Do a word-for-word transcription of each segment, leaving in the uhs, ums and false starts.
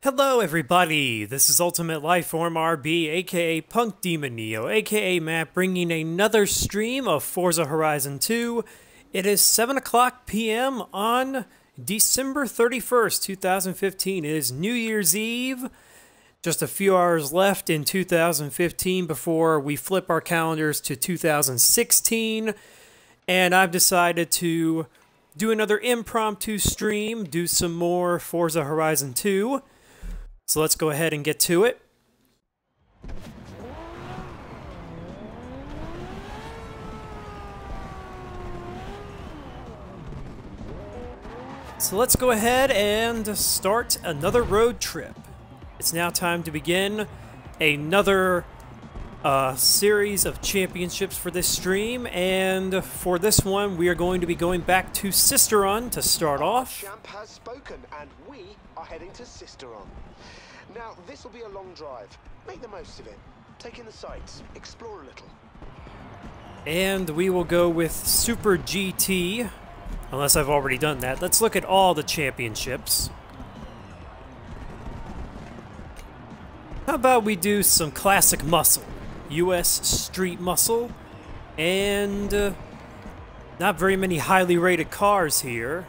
Hello everybody, this is Ultimate Lifeform R B, aka Punk Demon Neo, aka Matt, bringing another stream of Forza Horizon two. It is seven o'clock p m on December thirty-first, two thousand fifteen. It is New Year's Eve. Just a few hours left in two thousand fifteen before we flip our calendars to two thousand sixteen. And I've decided to do another impromptu stream, do some more Forza Horizon two. So let's go ahead and get to it. So let's go ahead and start another road trip. It's now time to begin another uh, series of championships for this stream, and for this one we are going to be going back to Sisteron to start off. Champ has spoken, and we are heading to Sisteron. Now, this will be a long drive. Make the most of it. Take in the sights. Explore a little. And we will go with Super G T, unless I've already done that. Let's look at all the championships. How about we do some classic muscle? U S Street Muscle. And uh, not very many highly rated cars here.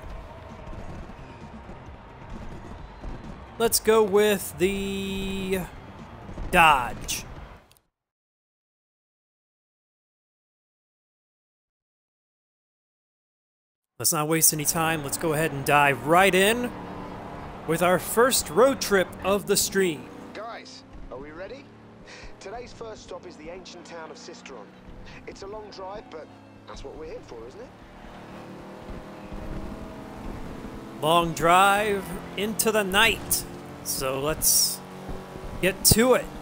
Let's go with the Dodge. Let's not waste any time. Let's go ahead and dive right in with our first road trip of the stream. Guys, are we ready? Today's first stop is the ancient town of Sisteron. It's a long drive, but that's what we're here for, isn't it? Long drive into the night. So let's get to it.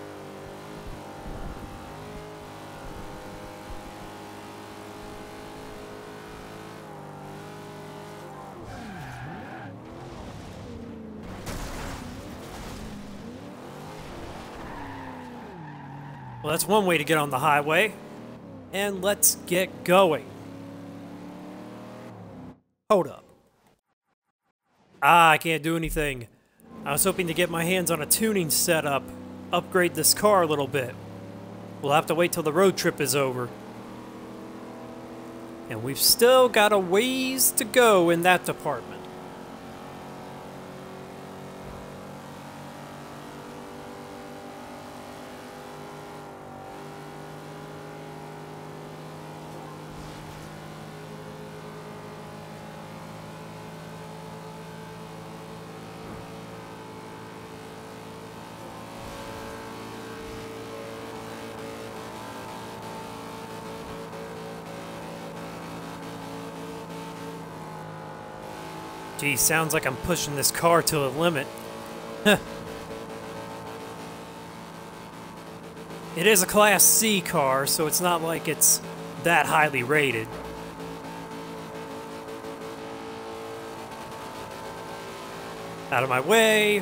Well, that's one way to get on the highway. And let's get going. Hold up. Ah, I can't do anything. I was hoping to get my hands on a tuning setup, upgrade this car a little bit. We'll have to wait till the road trip is over. And we've still got a ways to go in that department. Gee, sounds like I'm pushing this car to the limit. It is a Class C car, so it's not like it's that highly rated. Out of my way.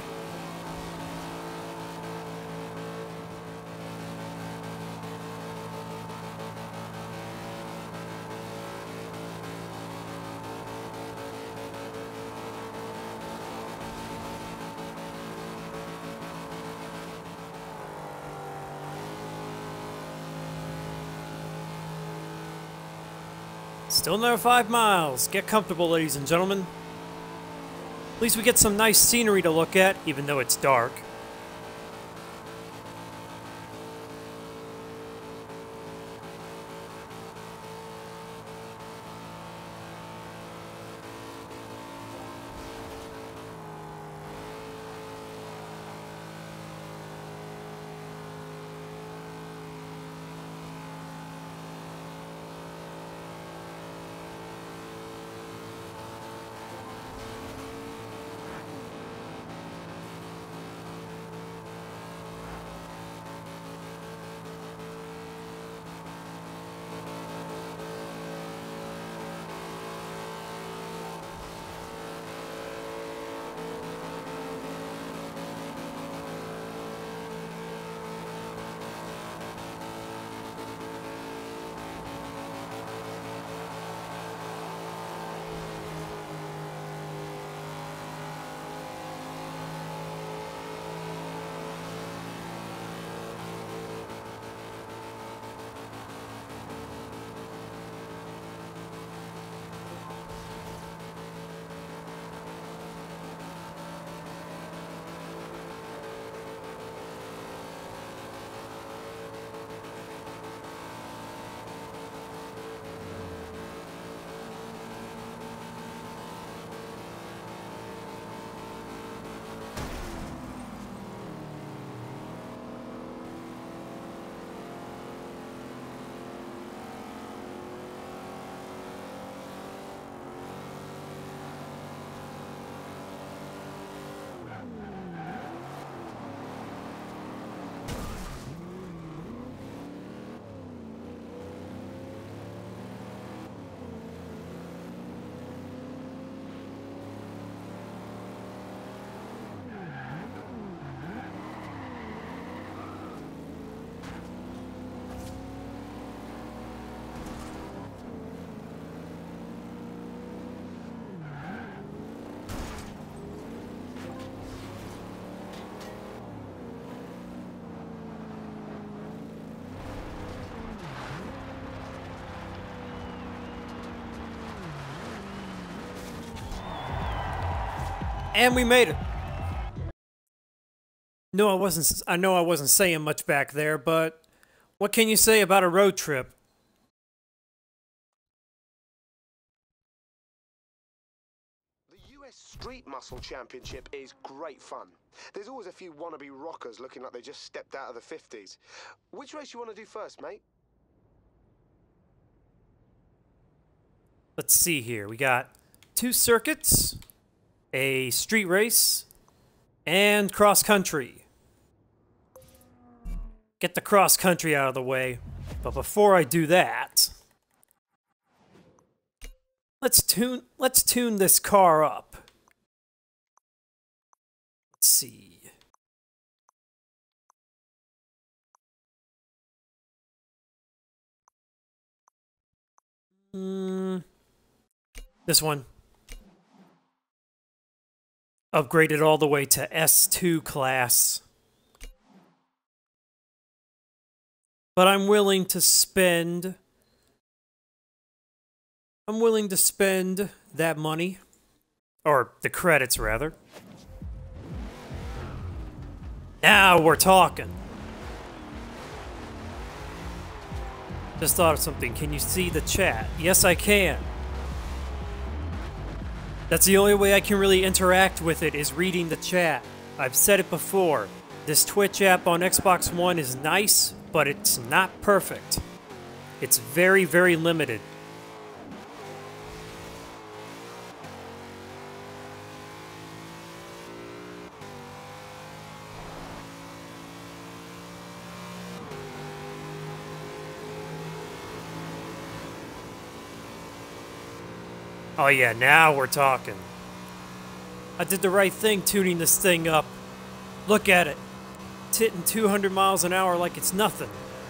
Still another five miles. Get comfortable, ladies and gentlemen. At least we get some nice scenery to look at, even though it's dark. And we made it. No, I wasn't. I know I wasn't saying much back there, but what can you say about a road trip? The U S Street Muscle Championship is great fun. There's always a few wannabe rockers looking like they just stepped out of the fifties. Which race you want to do first, mate? Let's see here. We got two circuits, a street race, and cross country. Get the cross country out of the way. But before I do that, let's tune let's tune this car up. Let's see. Hmm. This one. Upgraded all the way to S two class. But I'm willing to spend... I'm willing to spend that money. Or the credits, rather. Now we're talking. Just thought of something. Can you see the chat? Yes, I can. That's the only way I can really interact with it, is reading the chat. I've said it before. This Twitch app on Xbox One is nice, but it's not perfect. It's very, very limited. Oh yeah, now we're talking. I did the right thing tuning this thing up. Look at it. It's hitting two hundred miles an hour like it's nothing.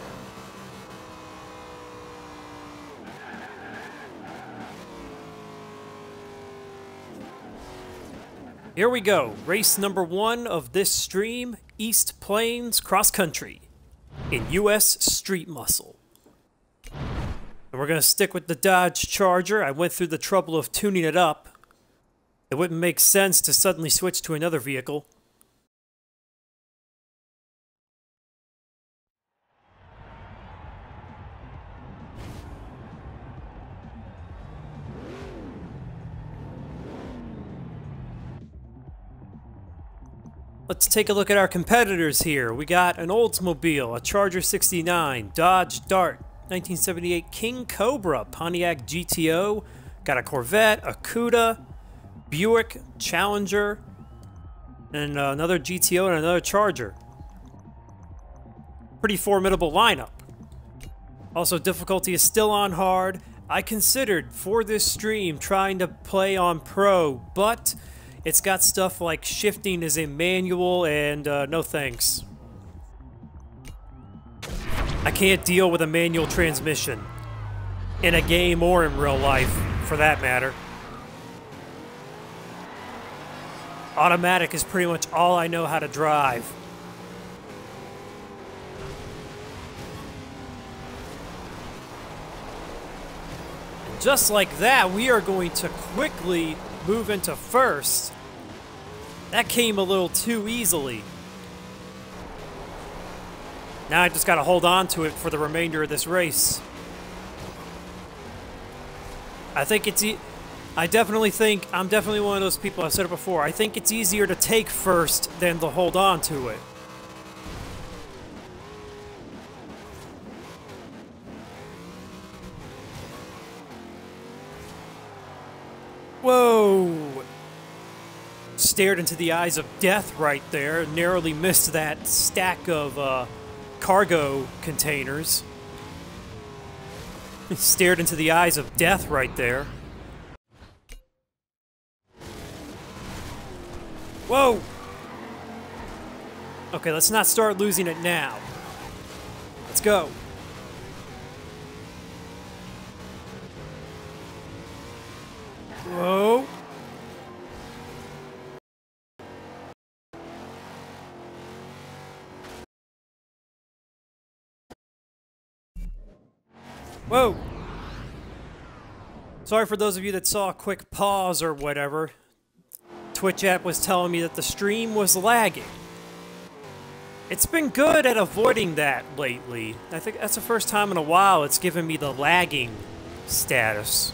Here we go. Race number one of this stream, East Plains Cross Country in U S Street Muscle. And we're going to stick with the Dodge Charger. I went through the trouble of tuning it up. It wouldn't make sense to suddenly switch to another vehicle. Let's take a look at our competitors here. We got an Oldsmobile, a Charger sixty-nine, Dodge Dart, nineteen seventy-eight King Cobra, Pontiac G T O, got a Corvette, a Cuda, Buick, Challenger, and uh, another G T O and another Charger. Pretty formidable lineup. Also, difficulty is still on hard. I considered for this stream trying to play on Pro, but it's got stuff like shifting is in manual, and uh, no thanks. I can't deal with a manual transmission. In a game or in real life, for that matter. Automatic is pretty much all I know how to drive. And just like that, we are going to quickly move into first. That came a little too easily. Now I just gotta hold on to it for the remainder of this race. I think it's e- I definitely think, I'm definitely one of those people, I've said it before, I think it's easier to take first than to hold on to it. Whoa! Stared into the eyes of death right there, narrowly missed that stack of uh, cargo containers. Stared into the eyes of death right there. Whoa! Okay, let's not start losing it now. Let's go. Whoa. Whoa! Sorry for those of you that saw a quick pause or whatever. Twitch app was telling me that the stream was lagging. It's been good at avoiding that lately. I think that's the first time in a while it's given me the lagging status.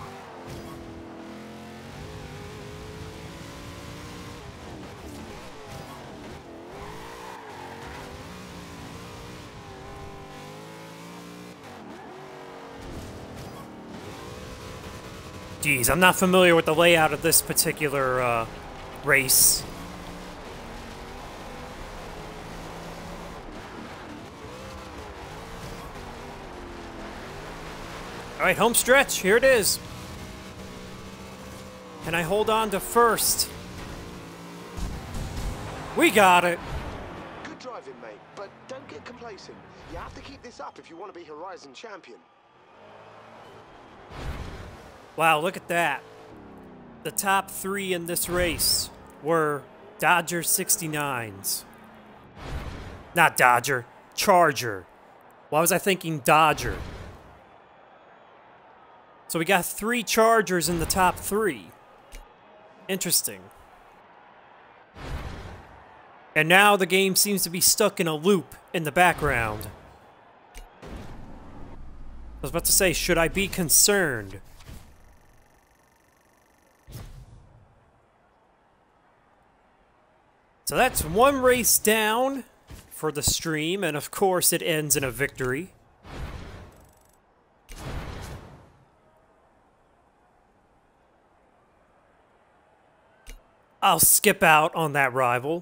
Geez, I'm not familiar with the layout of this particular uh, race. Alright, home stretch, here it is. Can I hold on to first? We got it! Good driving, mate, but don't get complacent. You have to keep this up if you want to be Horizon champion. Wow, look at that. The top three in this race were Dodger sixty-nines. Not Dodger, Charger. Why was I thinking Dodger? So we got three Chargers in the top three. Interesting. And now the game seems to be stuck in a loop in the background. I was about to say, should I be concerned? So that's one race down for the stream, and of course it ends in a victory. I'll skip out on that rival.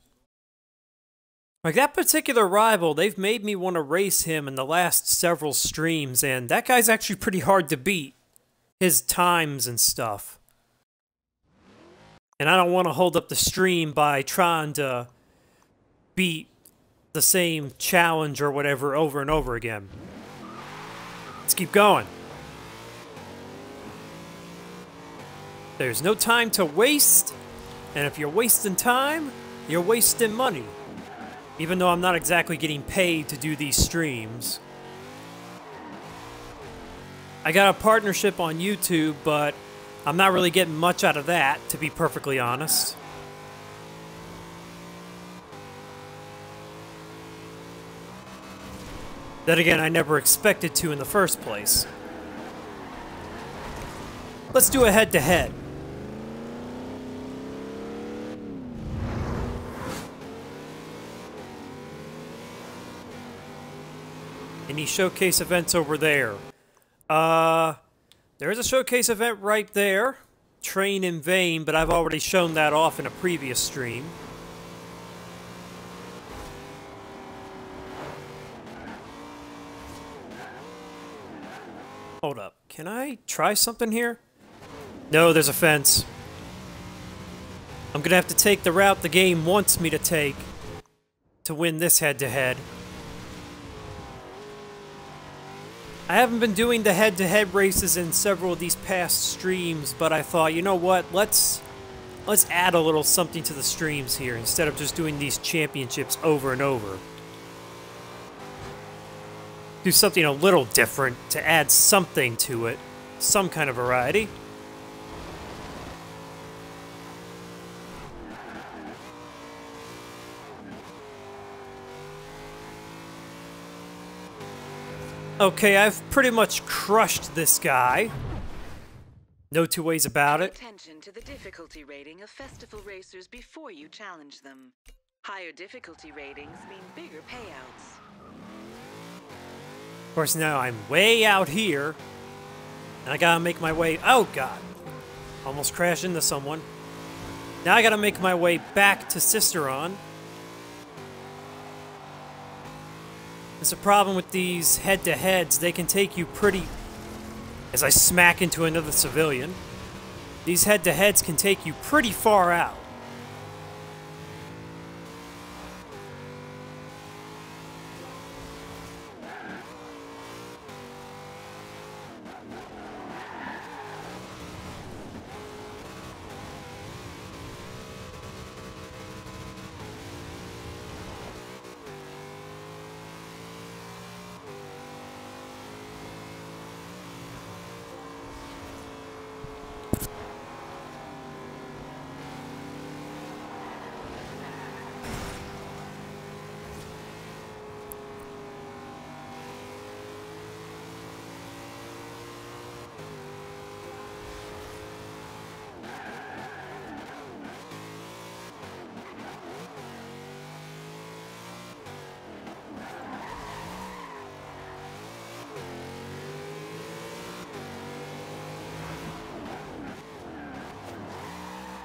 Like, that particular rival, they've made me want to race him in the last several streams, and that guy's actually pretty hard to beat. His times and stuff. And I don't want to hold up the stream by trying to beat the same challenge or whatever over and over again. Let's keep going. There's no time to waste, and if you're wasting time, you're wasting money. Even though I'm not exactly getting paid to do these streams. I got a partnership on YouTube, but I'm not really getting much out of that, to be perfectly honest. Then again, I never expected to in the first place. Let's do a head-to-head. Any showcase events over there? Uh... There is a showcase event right there. Train in Vain, but I've already shown that off in a previous stream. Hold up. Can I try something here? No, there's a fence. I'm gonna have to take the route the game wants me to take to win this head-to-head. I haven't been doing the head-to-head races in several of these past streams, but I thought, you know what, let's let's add a little something to the streams here instead of just doing these championships over and over. Do something a little different to add something to it, some kind of variety. Okay, I've pretty much crushed this guy. No two ways about it. Pay attention to the difficulty rating of festival racers before you challenge them. Higher difficulty ratings mean bigger payouts. Of course, now I'm way out here, and I gotta make my way... Oh, God. Almost crashed into someone. Now I gotta make my way back to Cisteron. There's a problem with these head-to-heads. They can take you pretty... As I smack into another civilian. These head-to-heads can take you pretty far out.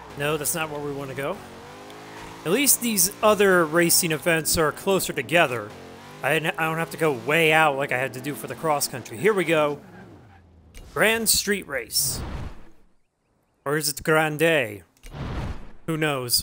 No, that's not where we want to go. At least these other racing events are closer together. I I don't have to go way out like I had to do for the cross country. Here we go. Grand Street Race. Or is it Grande? Who knows?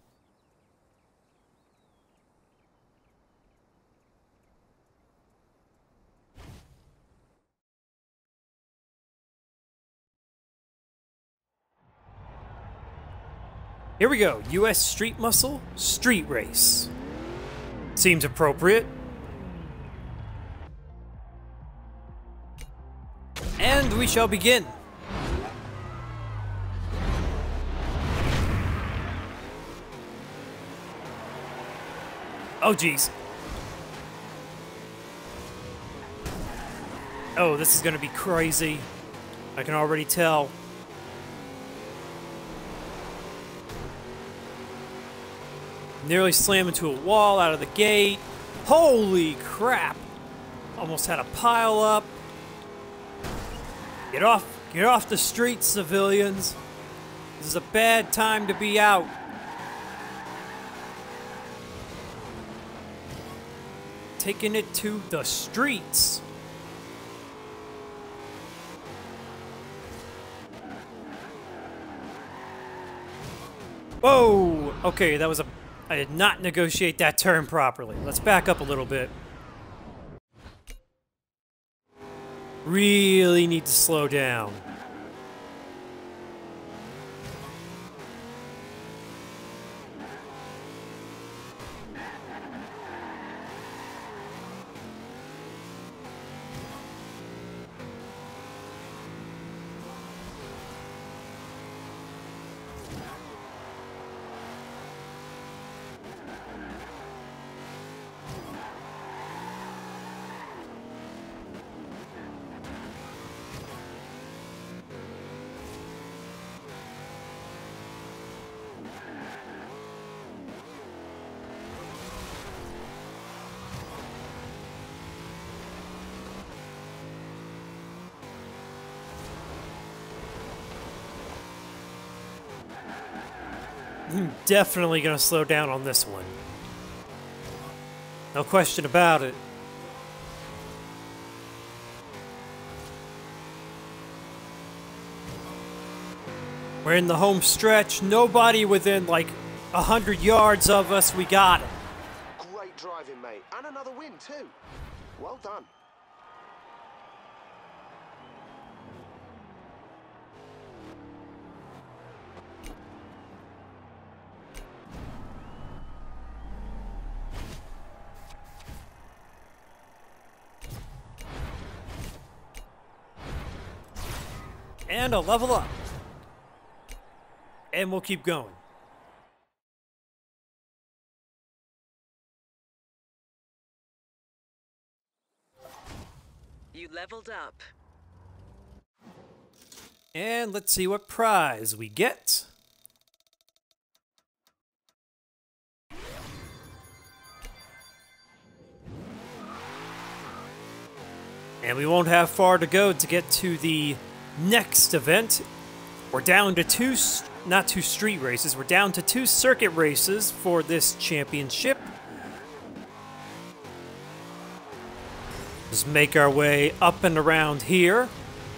Here we go. U S Street Muscle Street Race. Seems appropriate. And we shall begin. Oh, geez. Oh, this is gonna be crazy. I can already tell. Nearly slammed into a wall out of the gate. Holy crap! Almost had a pile up. Get off, get off the streets, civilians. This is a bad time to be out. Taking it to the streets. Whoa! Okay, that was a... I did not negotiate that turn properly. Let's back up a little bit. Really need to slow down. I'm definitely gonna slow down on this one. No question about it. We're in the home stretch. Nobody within like a hundred yards of us. We got it. Great driving, mate. And another win, too. Well done. And a level up. And we'll keep going. You leveled up. And let's see what prize we get. And we won't have far to go to get to the next event. We're down to two, not two street races, we're down to two circuit races for this championship. Just make our way up and around here.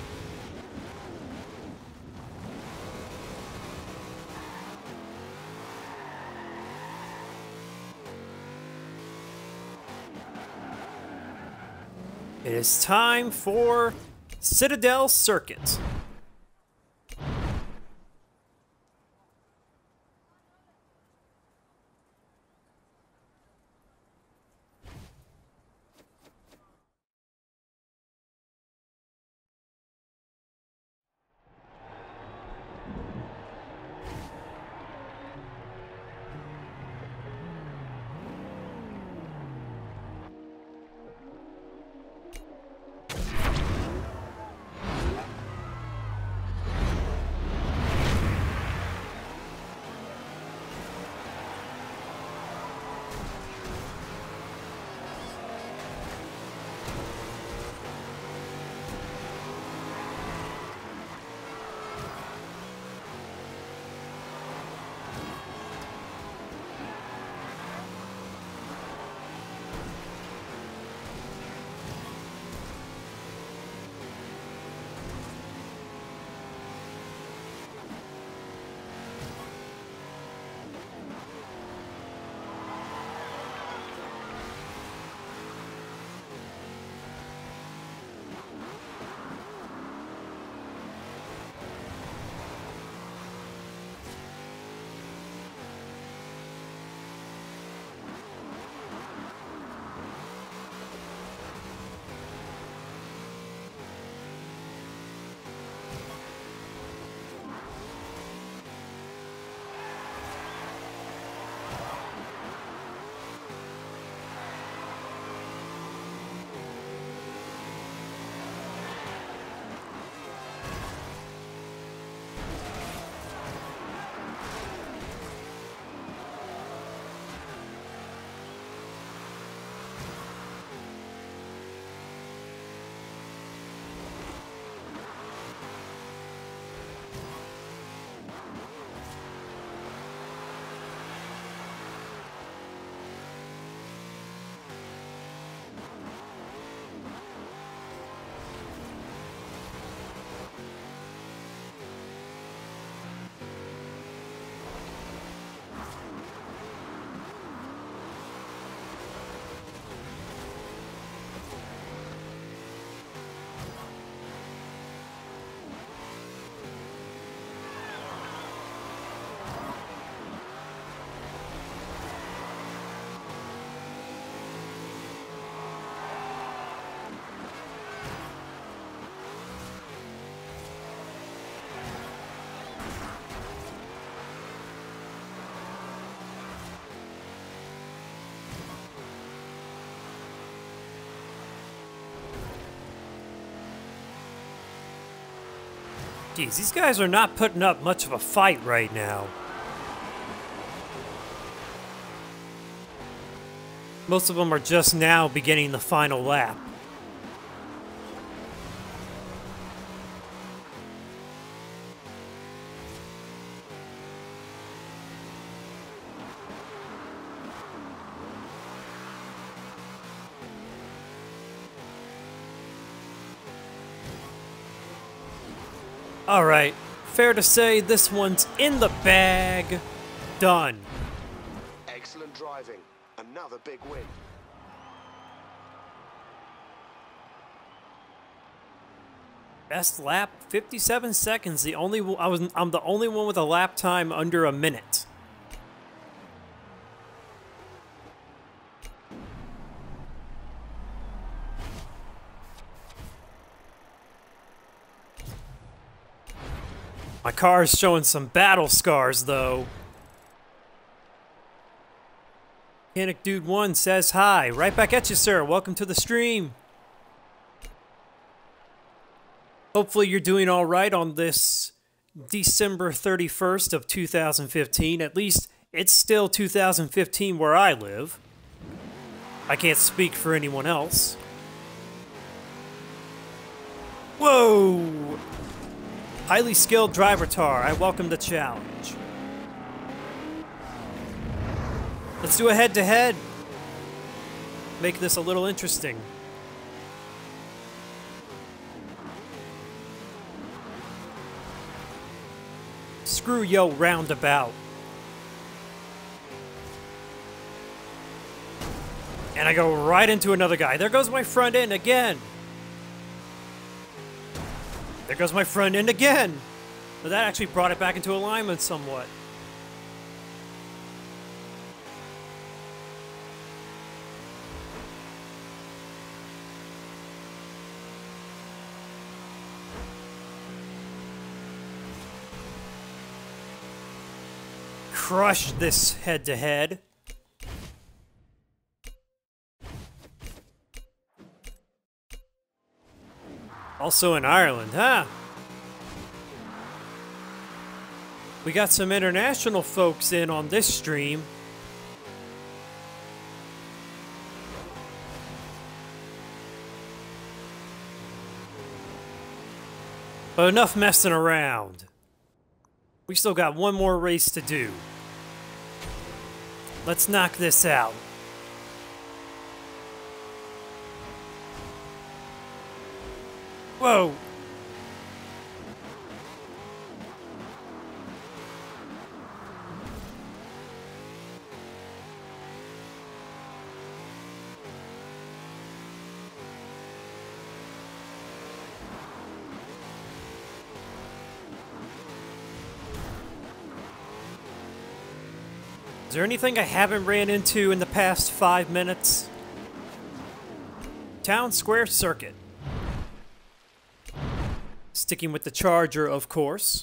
It is time for Citadel Circuit. Geez, these guys are not putting up much of a fight right now. Most of them are just now beginning the final lap. All right, fair to say this one's in the bag. Done. Excellent driving. Another big win. Best lap, fifty-seven seconds. The only I was I'm the only one with a lap time under a minute. My car is showing some battle scars, though. Mechanic Dude one says hi. Right back at you, sir. Welcome to the stream. Hopefully you're doing all right on this December thirty-first of two thousand fifteen. At least it's still two thousand fifteen where I live. I can't speak for anyone else. Whoa! Highly skilled driver tar. I welcome the challenge. Let's do a head-to-head. Make this a little interesting. Screw yo roundabout. And I go right into another guy. There goes my front end again. There goes my front end again. But that actually brought it back into alignment somewhat. Crush this head-to-head. Also in Ireland, huh? We got some international folks in on this stream. But enough messing around. We still got one more race to do. Let's knock this out. Whoa! Is there anything I haven't ran into in the past five minutes? Town Square Circuit. Sticking with the Charger, of course.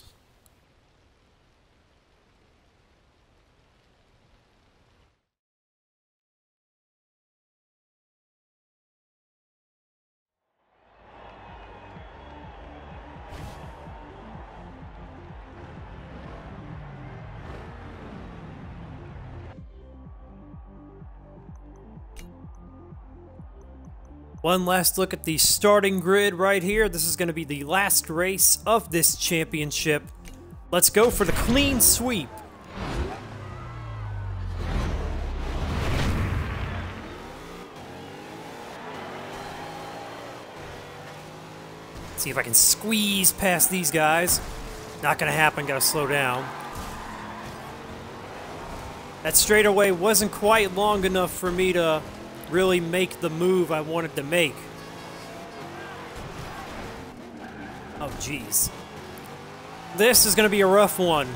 One last look at the starting grid right here. This is going to be the last race of this championship. Let's go for the clean sweep. See if I can squeeze past these guys. Not going to happen. Got to slow down. That straightaway wasn't quite long enough for me to really make the move I wanted to make. Oh, jeez. This is going to be a rough one.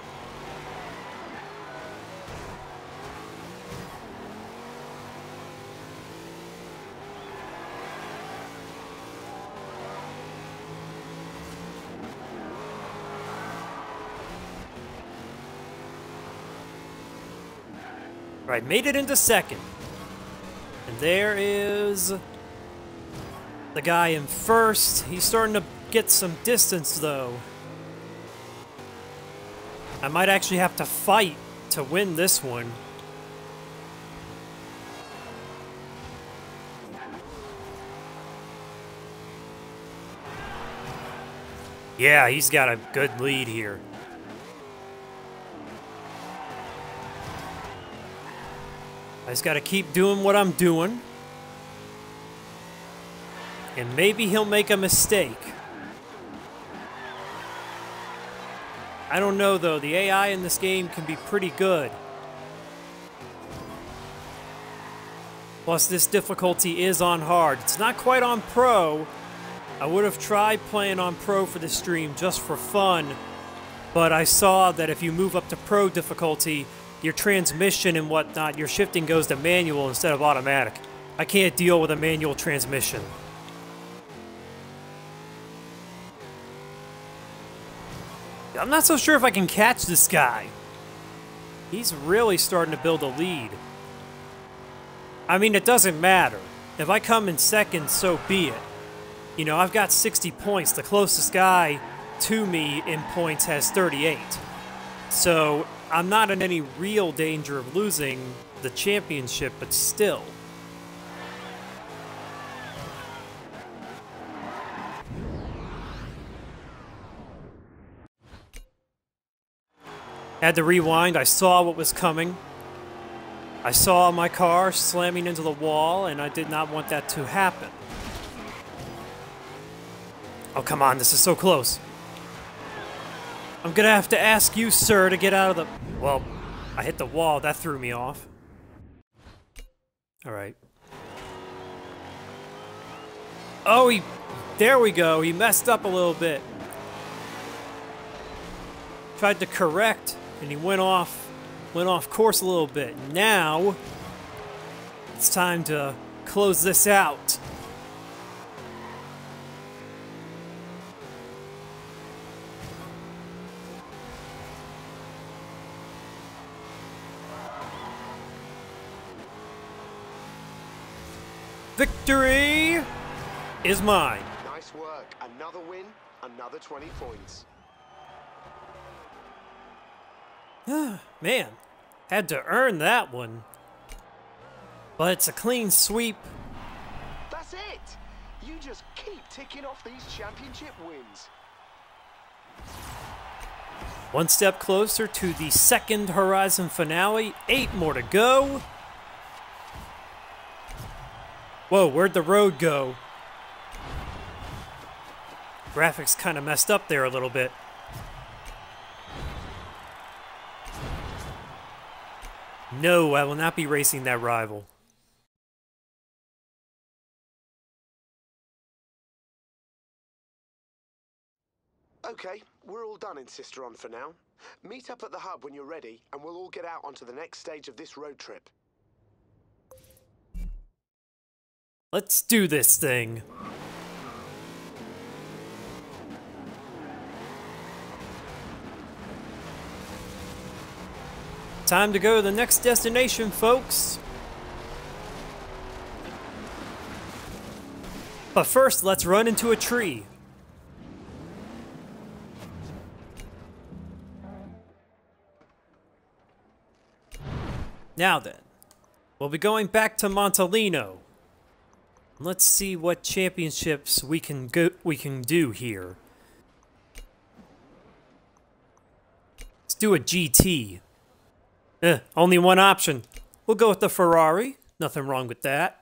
Right, made it into second. And there is the guy in first. He's starting to get some distance, though. I might actually have to fight to win this one. Yeah, he's got a good lead here. I just gotta keep doing what I'm doing. And maybe he'll make a mistake. I don't know though, the A I in this game can be pretty good. Plus this difficulty is on hard. It's not quite on pro. I would have tried playing on pro for the stream just for fun, but I saw that if you move up to pro difficulty, your transmission and whatnot, your shifting goes to manual instead of automatic. I can't deal with a manual transmission. I'm not so sure if I can catch this guy. He's really starting to build a lead. I mean, it doesn't matter. If I come in second, so be it. You know, I've got sixty points. The closest guy to me in points has thirty-eight. So I'm not in any real danger of losing the championship, but still. Had to rewind. I saw what was coming. I saw my car slamming into the wall, and I did not want that to happen. Oh, come on, this is so close. I'm gonna have to ask you, sir, to get out of the... Well, I hit the wall. That threw me off. Alright. Oh, he... There we go. He messed up a little bit. Tried to correct, and he went off... Went off course a little bit. Now... It's time to close this out. Victory is mine. Nice work. Another win, another twenty points. Man, had to earn that one. But it's a clean sweep. That's it. You just keep ticking off these championship wins. One step closer to the second Horizon finale. Eight more to go. Whoa, where'd the road go? Graphics kind of messed up there a little bit. No, I will not be racing that rival. Okay, we're all done in Sisteron for now. Meet up at the hub when you're ready, and we'll all get out onto the next stage of this road trip. Let's do this thing. Time to go to the next destination, folks. But first, let's run into a tree. Now then, we'll be going back to Montalino. Let's see what championships we can go we can do here. Let's do a G T. Eh, only one option. We'll go with the Ferrari. Nothing wrong with that.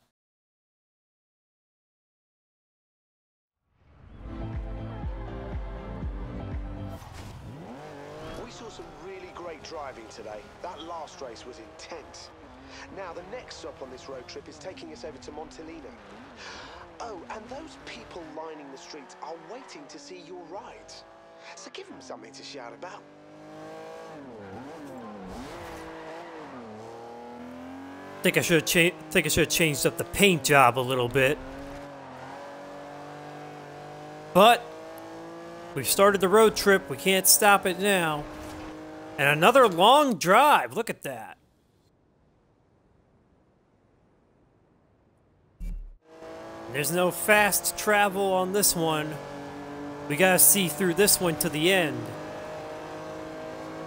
We saw some really great driving today. That last race was intense. Now, the next stop on this road trip is taking us over to Montalino. Oh, and those people lining the streets are waiting to see your rides. So give them something to shout about. Think I should cha- think I should have changed up the paint job a little bit. But we've started the road trip. We can't stop it now. And another long drive. Look at that. There's no fast travel on this one. We gotta see through this one to the end.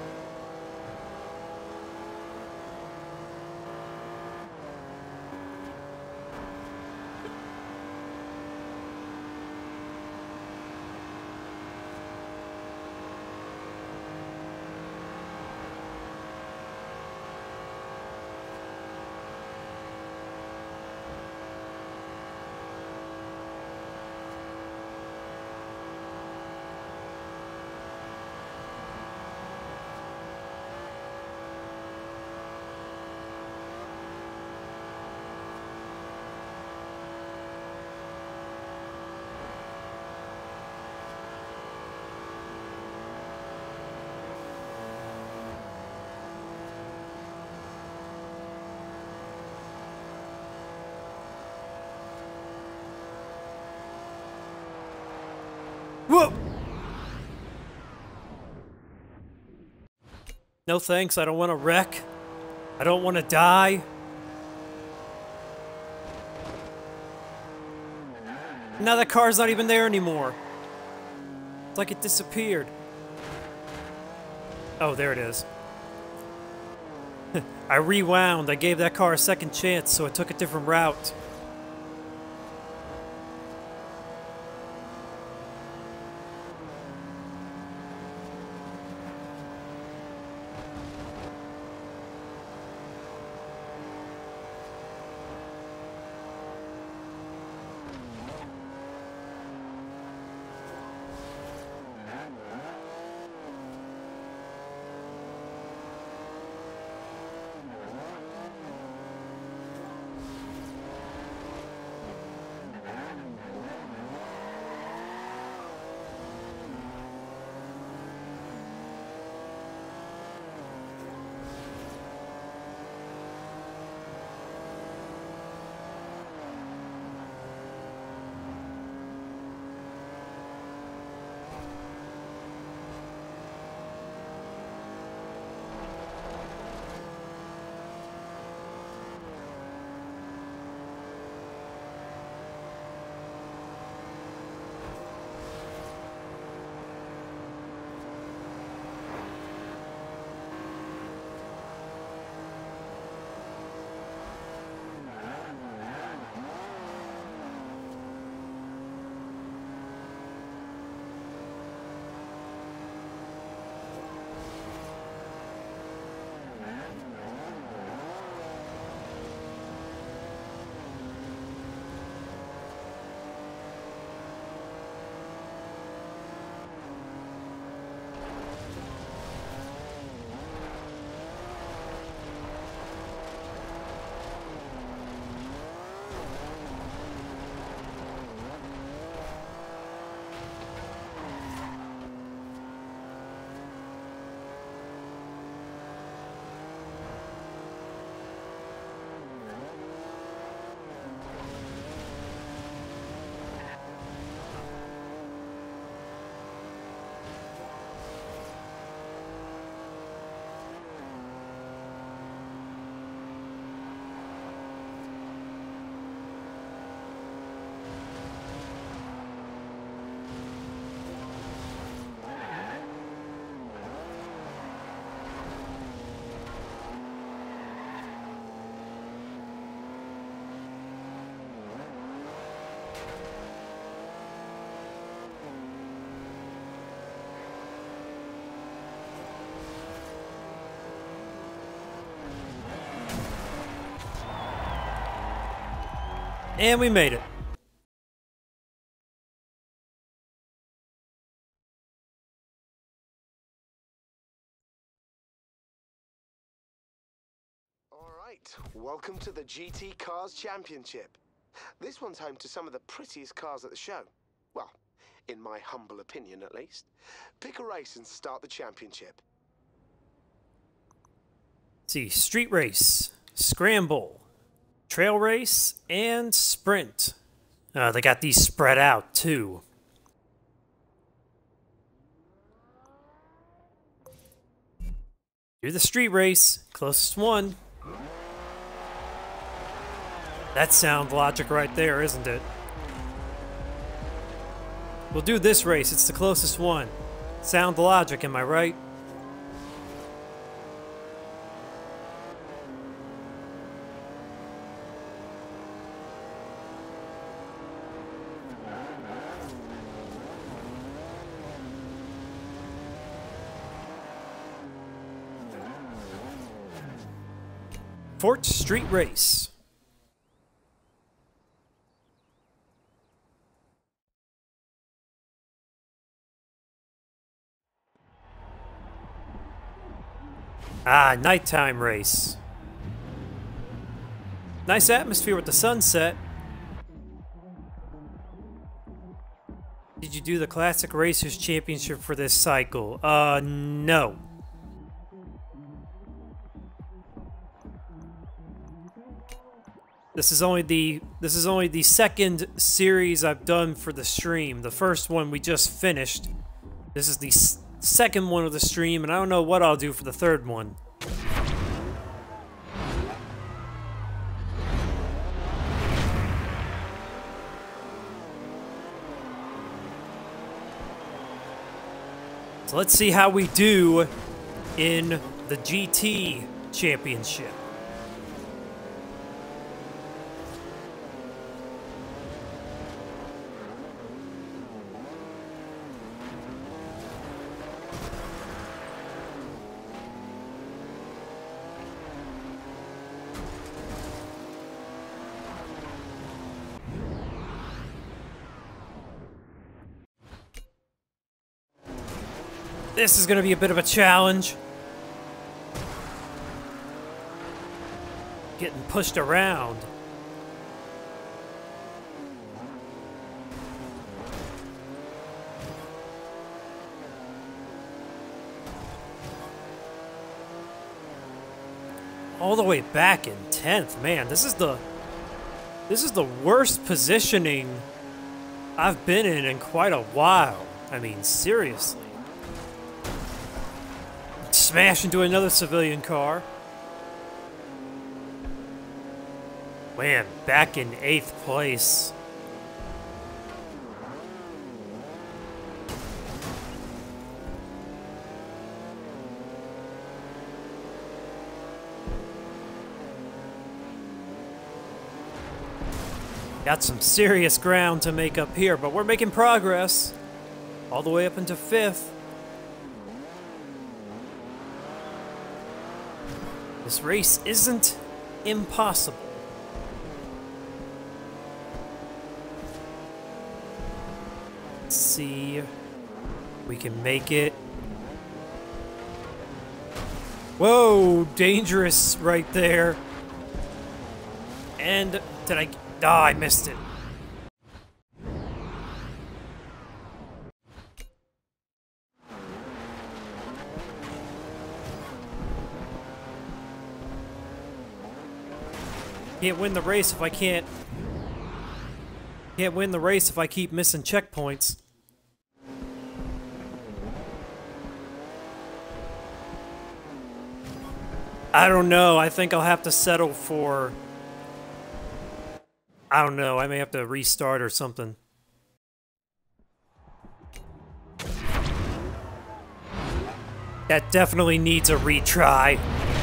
Whoa! No thanks, I don't want to wreck. I don't want to die. Now that car's not even there anymore. It's like it disappeared. Oh, there it is. I rewound. I gave that car a second chance, so it took a different route. And we made it. All right, welcome to the G T Cars Championship. This one's home to some of the prettiest cars at the show. Well, in my humble opinion at least. Pick a race and start the championship. Let's see, street race, scramble, trail race, and sprint. Uh, they got these spread out too. Do the street race, closest one. That's sound logic right there, isn't it? We'll do this race, it's the closest one. Sound logic, am I right? Fort Street Race. Ah, nighttime race. Nice atmosphere with the sunset. Did you do the Classic Racers Championship for this cycle? Uh, no. This is only the this is only the second series I've done for the stream. The first one we just finished. This is the s second one of the stream, and I don't know what I'll do for the third one. So let's see how we do in the G T Championship. This is going to be a bit of a challenge. Getting pushed around. All the way back in tenth. Man, this is the this is the worst positioning I've been in in quite a while. I mean, seriously. Smash into another civilian car. Man, back in eighth place. Got some serious ground to make up here, but we're making progress. All the way up into fifth. This race isn't impossible. Let's see if we can make it. Whoa, dangerous right there. And did I? Oh, I missed it. Can't win the race if I can't... Can't win the race if I keep missing checkpoints. I don't know. I think I'll have to settle for... I don't know. I may have to restart or something. That definitely needs a retry.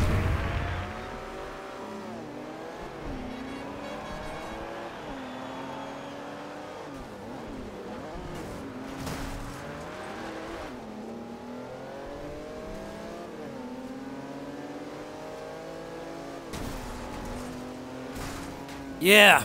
Yeah.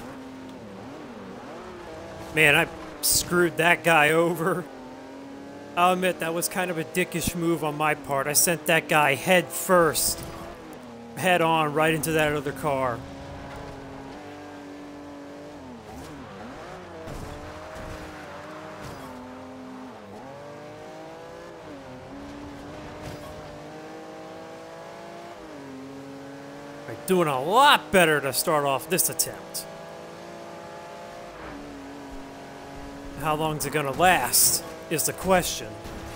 Man, I screwed that guy over. I'll admit that was kind of a dickish move on my part. I sent that guy head first, head on, right into that other car. Doing a lot better to start off this attempt. How long is it gonna last, is the question.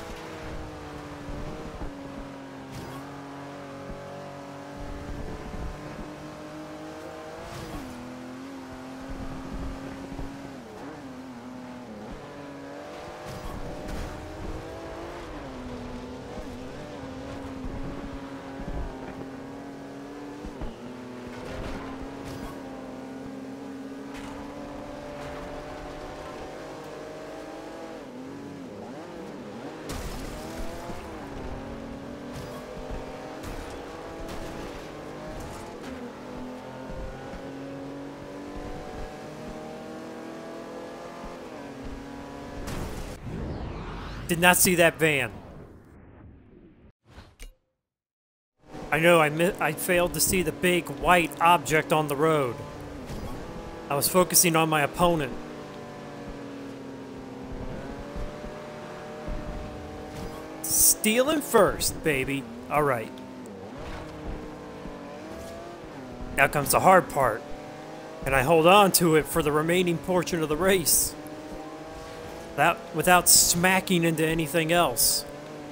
Did not see that van. I know I mi- I failed to see the big white object on the road. I was focusing on my opponent. Stealing first, baby. All right. Now comes the hard part. And I hold on to it for the remaining portion of the race. That, without smacking into anything else.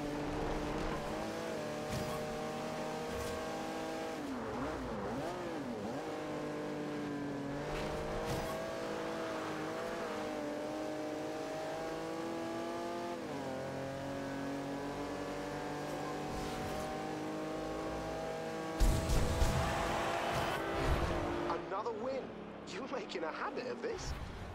Another win. You're making a habit of this.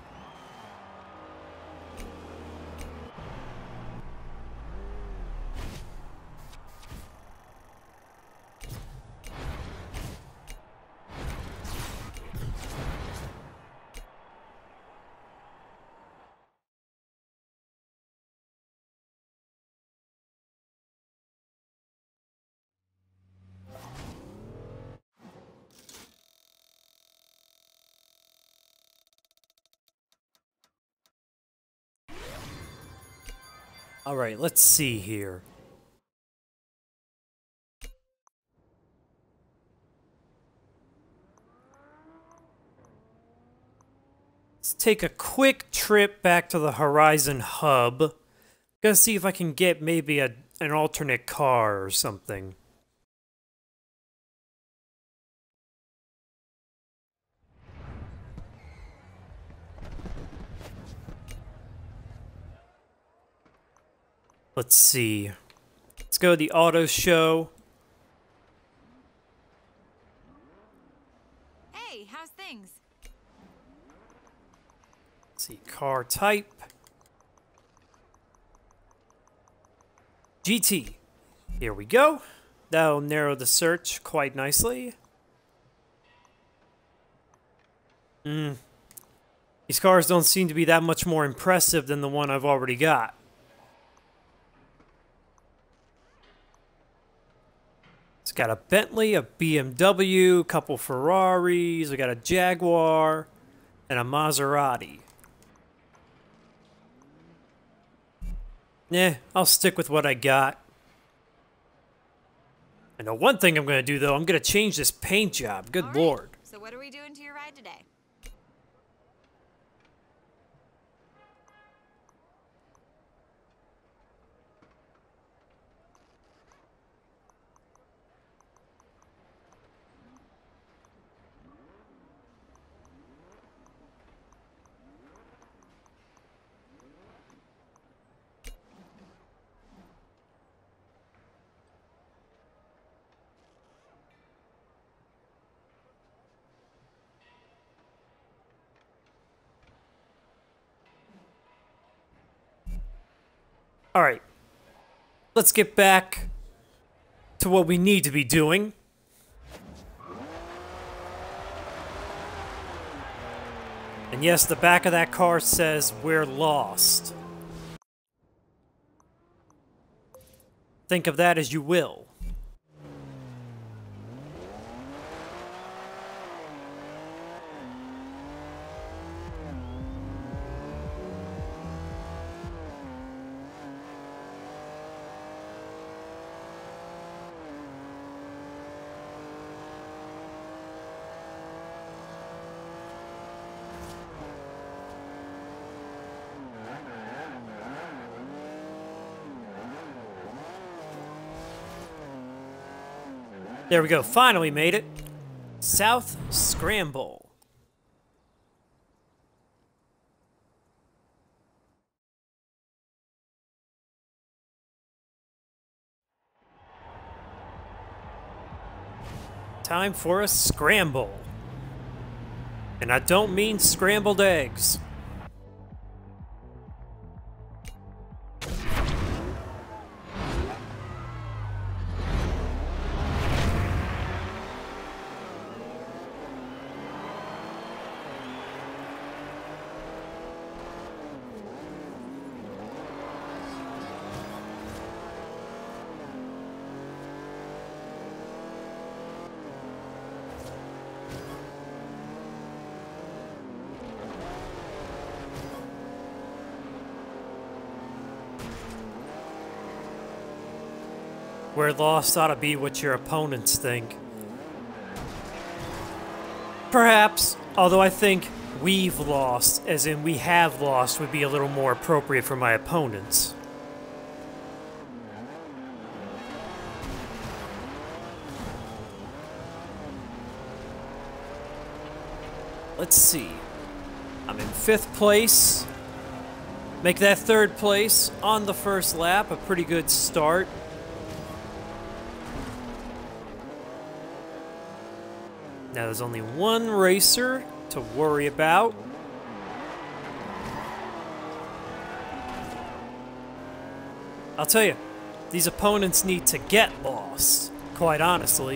All right, let's see here. Let's take a quick trip back to the Horizon hub. Gonna see if I can get maybe a an alternate car or something. Let's see. Let's go to the auto show. Hey, how's things? Let's see, car type. G T. Here we go. That'll narrow the search quite nicely. Hmm. These cars don't seem to be that much more impressive than the one I've already got. It's got a Bentley, a B M W, a couple Ferraris, we got a Jaguar, and a Maserati. Nah, I'll stick with what I got. And the one thing I'm going to do, though, I'm going to change this paint job. Good All right. lord. So what are we doing to your ride today? All right. Let's get back to what we need to be doing. And yes, the back of that car says, "We're lost." Think of that as you will. There we go, finally made it. South Scramble. Time for a scramble. And I don't mean scrambled eggs. Where lost ought to be what your opponents think. Perhaps. Although I think we've lost, as in we have lost, would be a little more appropriate for my opponents. Let's see. I'm in fifth place. Make that third place on the first lap. A pretty good start. Now there's only one racer to worry about. I'll tell you, these opponents need to get lost, quite honestly.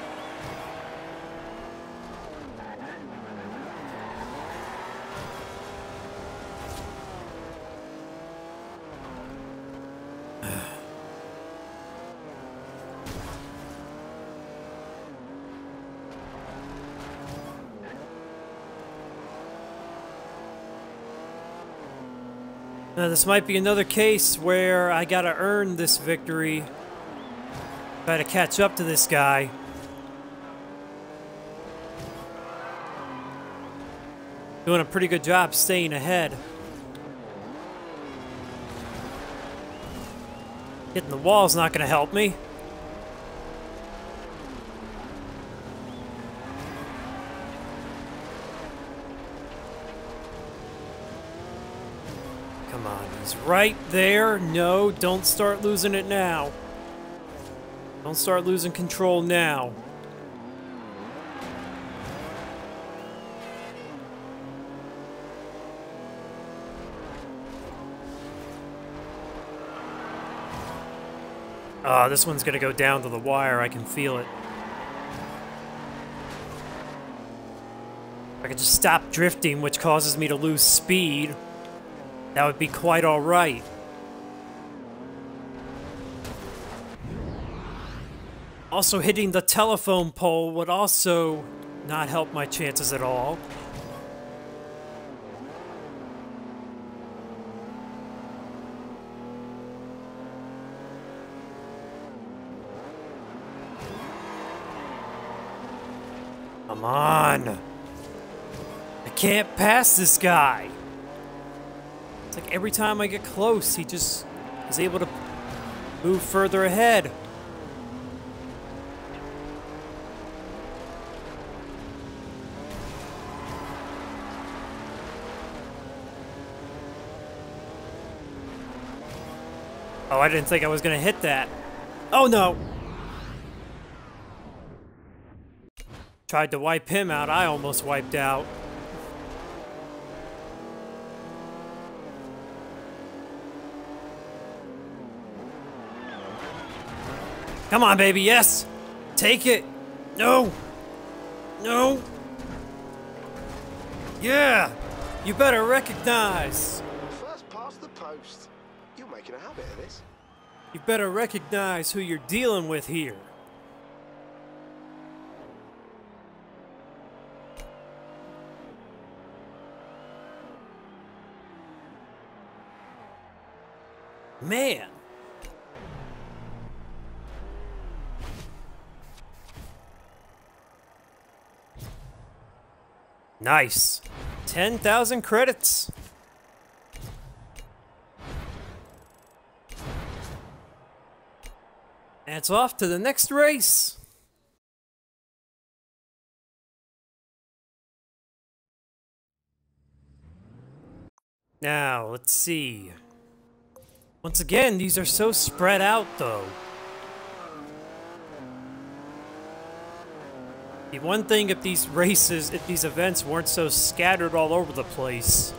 Now, this might be another case where I gotta earn this victory. Try to catch up to this guy. Doing a pretty good job staying ahead. Hitting the wall's not gonna help me. Come on, he's right there. No, don't start losing it now. Don't start losing control now. Ah, oh, this one's gonna go down to the wire. I can feel it. If I could just stop drifting, which causes me to lose speed, that would be quite all right. Also, hitting the telephone pole would also not help my chances at all. Come on. I can't pass this guy. It's like every time I get close, he just is able to move further ahead. Oh, I didn't think I was gonna hit that. Oh no! Tried to wipe him out, I almost wiped out. Come on, baby, yes! Take it! No! No! Yeah! You better recognize! First past the post. You're making a habit of this. You better recognize who you're dealing with here. Man! Nice. ten thousand credits. And it's off to the next race. Now, let's see. Once again, these are so spread out, though. The one thing if these races, if these events weren't so scattered all over the place.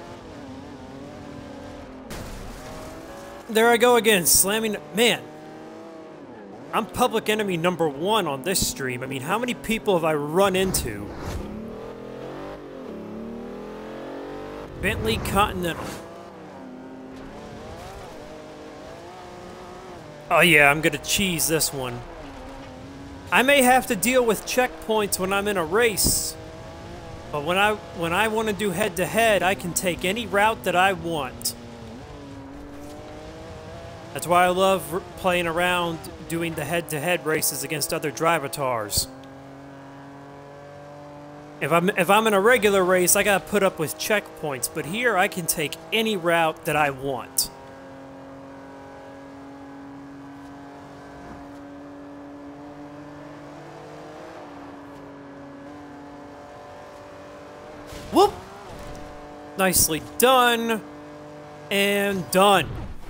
There I go again, slamming. Man, I'm public enemy number one on this stream. I mean, how many people have I run into? Bentley Continental. Oh yeah, I'm gonna cheese this one. I may have to deal with checkpoints when I'm in a race, but when I when I want to do head-to-head, I can take any route that I want. That's why I love r playing around doing the head-to-head races against other drivatars. If I'm if I'm in a regular race, I gotta put up with checkpoints, but here I can take any route that I want. Whoop! Nicely done. And done.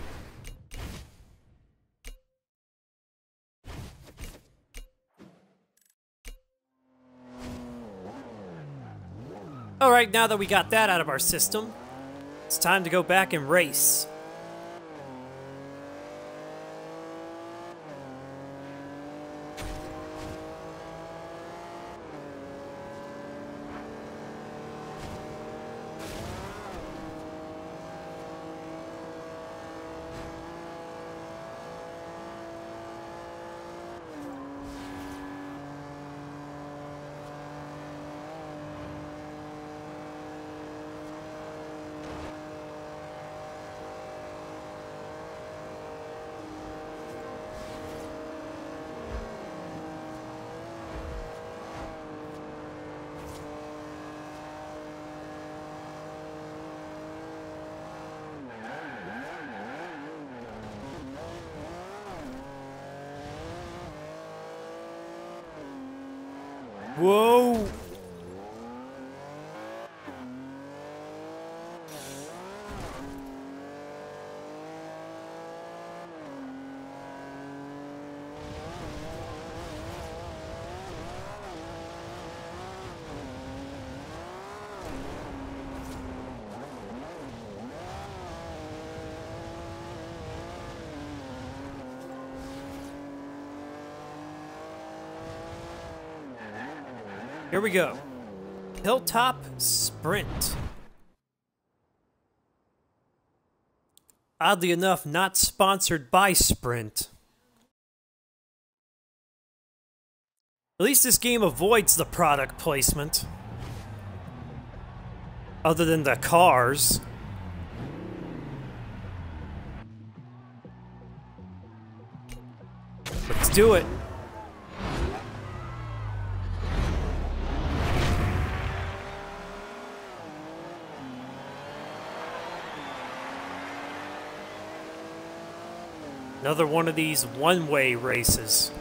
Alright, now that we got that out of our system, it's time to go back and race. Whoa! Here we go. Hilltop Sprint. Oddly enough, not sponsored by Sprint. At least this game avoids the product placement. Other than the cars. Let's do it. Another one of these one-way races.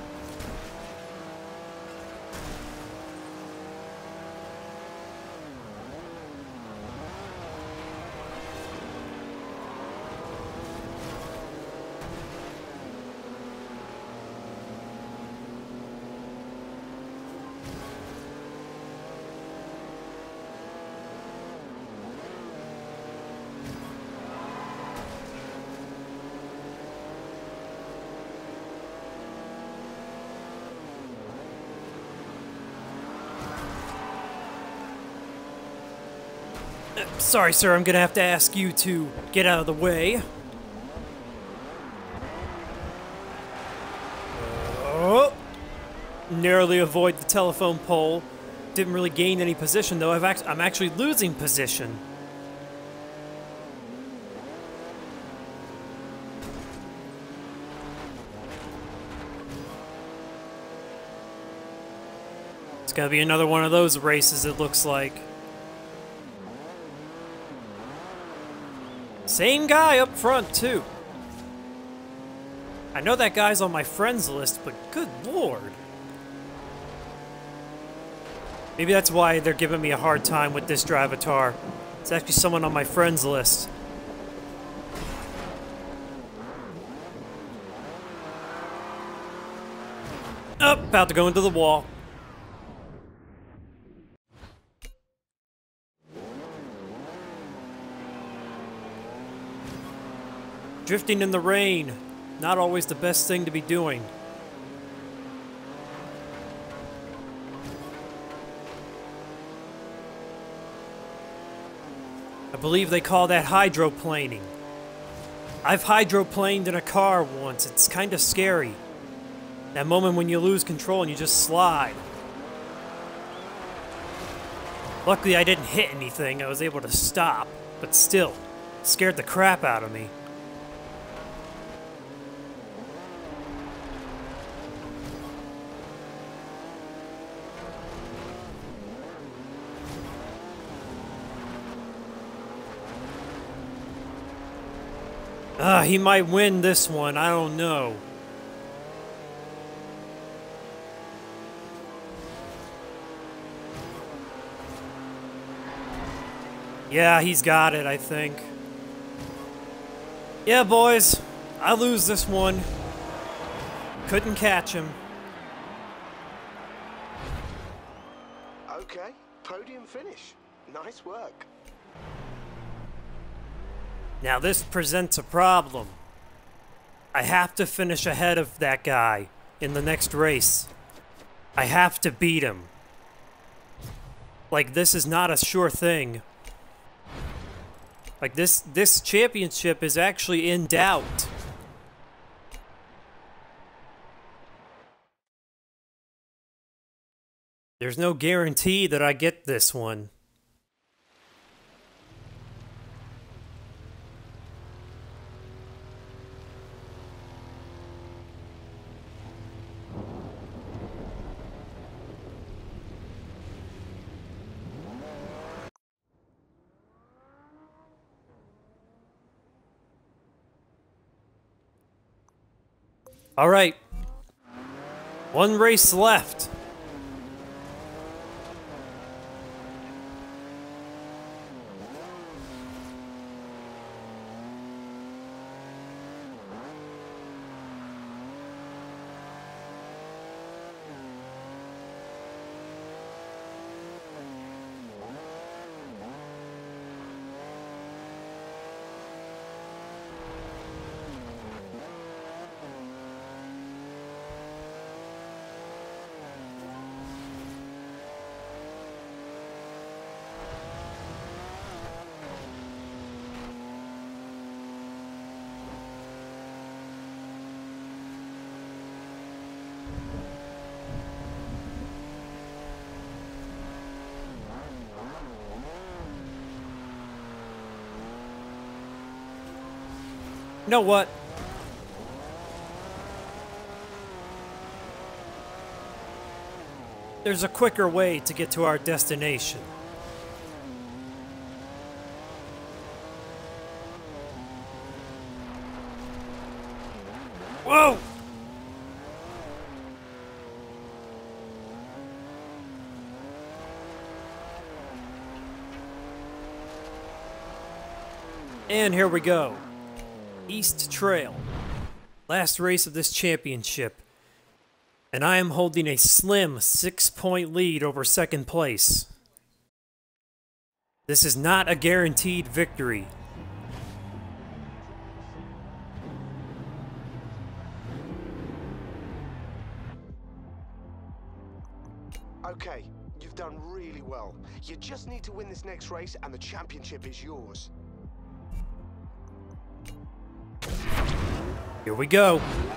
Sorry, sir, I'm gonna have to ask you to get out of the way. Oh! Narrowly avoid the telephone pole. Didn't really gain any position, though. I've act I'm actually losing position. It's gonna be another one of those races, it looks like. Same guy up front, too. I know that guy's on my friends list, but good lord. Maybe that's why they're giving me a hard time with this Drivatar. It's actually someone on my friends list. Oh, about to go into the wall. Drifting in the rain, not always the best thing to be doing. I believe they call that hydroplaning. I've hydroplaned in a car once. It's kind of scary. That moment when you lose control and you just slide. Luckily I didn't hit anything. I was able to stop, but still, it scared the crap out of me. Uh, he might win this one, I don't know. Yeah, he's got it, I think. Yeah, boys, I lose this one. Couldn't catch him. Okay, podium finish. Nice work. Now this presents a problem. I have to finish ahead of that guy in the next race. I have to beat him. Like, this is not a sure thing. Like, this, this championship is actually in doubt. There's no guarantee that I get this one. All right. One race left. You know what? There's a quicker way to get to our destination. Whoa! And here we go. East Trail. Last race of this championship. And I am holding a slim six-point lead over second place. This is not a guaranteed victory. Okay, you've done really well. You just need to win this next race and the championship is yours. Here we go.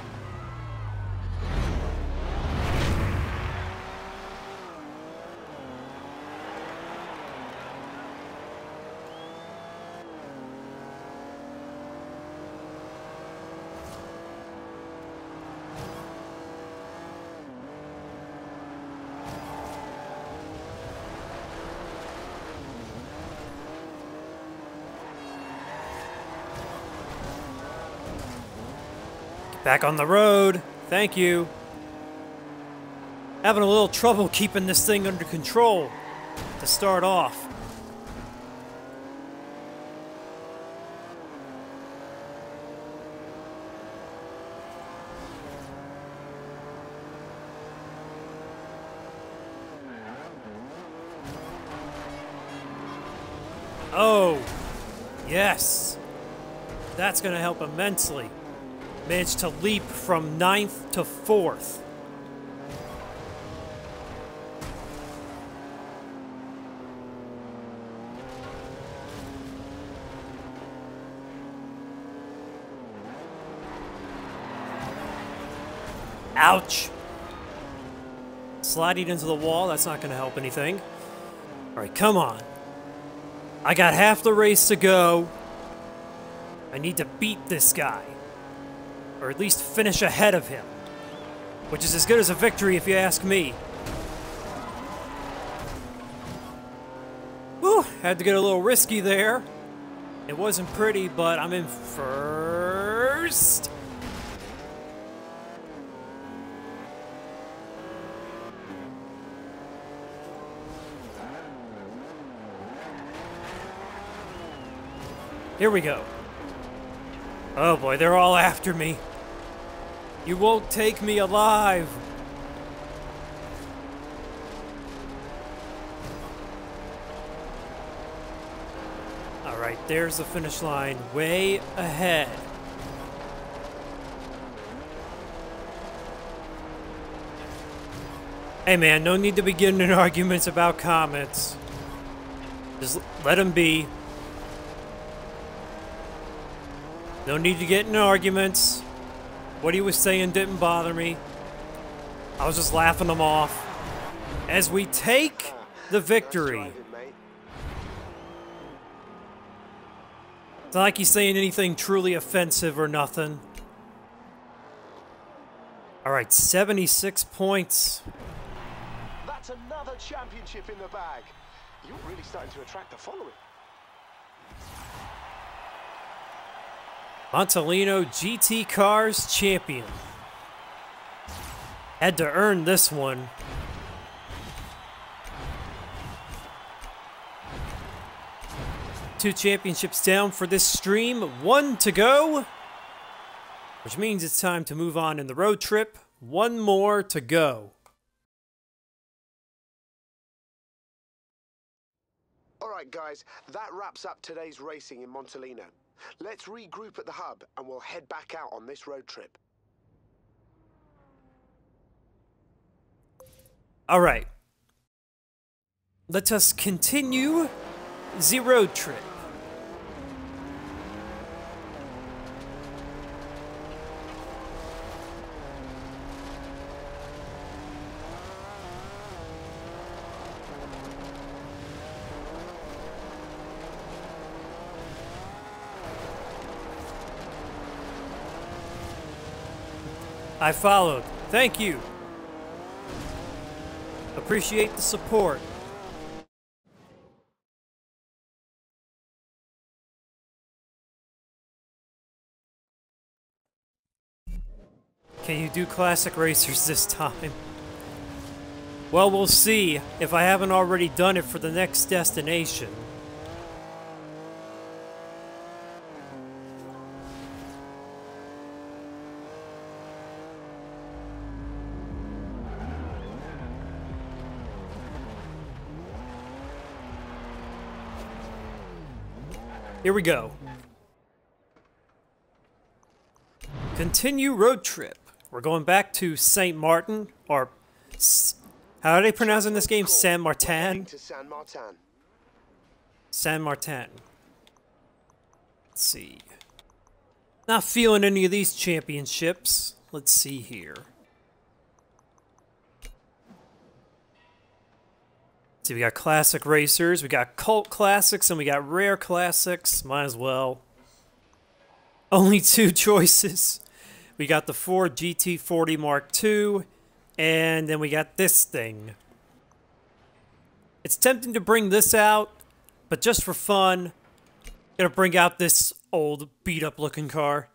Back on the road. Thank you. Having a little trouble keeping this thing under control to start off. Oh, yes. That's going to help immensely. Managed to leap from ninth to fourth. Ouch! Sliding into the wall, that's not going to help anything. Alright, come on. I got half the race to go. I need to beat this guy. Or at least finish ahead of him. Which is as good as a victory if you ask me. Whew, had to get a little risky there. It wasn't pretty, but I'm in first. Here we go. Oh boy, they're all after me. You won't take me alive. All right, there's the finish line, way ahead. Hey man, no need to be getting in arguments about comments. Just let them be. No need to get in arguments. What he was saying didn't bother me. I was just laughing them off. As we take the victory. It's not like he's saying anything truly offensive or nothing. Alright, seventy-six points. That's another championship in the bag. You're really starting to attract the following. Montellino G T Cars champion. Had to earn this one. Two championships down for this stream, one to go. Which means it's time to move on in the road trip. One more to go. Alright guys, that wraps up today's racing in Montellino. Let's regroup at the hub and we'll head back out on this road trip. Alright. Let us continue the road trip. I followed. Thank you. Appreciate the support. Can you do classic racers this time? Well, we'll see if I haven't already done it for the next destination. Here we go. Continue road trip. We're going back to Saint Martin, or S how are they pronouncing this game? San Martin? To San Martin. San Martin. Let's see. Not feeling any of these championships. Let's see here. See, we got classic racers, we got cult classics, and we got rare classics. Might as well. Only two choices. We got the Ford G T forty Mark two, and then we got this thing. It's tempting to bring this out, but just for fun, gonna bring out this old beat-up looking car.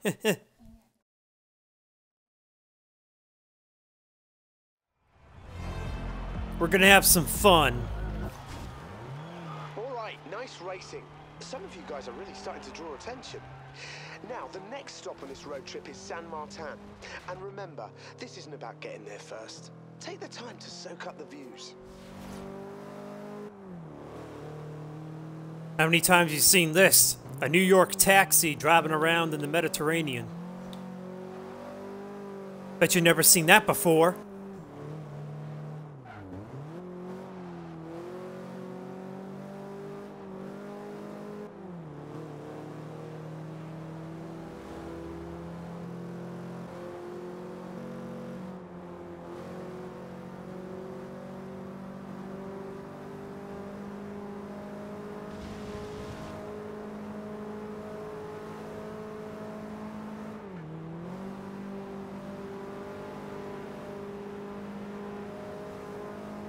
We're gonna have some fun. Nice racing. Some of you guys are really starting to draw attention. Now, the next stop on this road trip is San Martin. And remember, this isn't about getting there first. Take the time to soak up the views. How many times have you seen this? A New York taxi driving around in the Mediterranean. Bet you've never seen that before.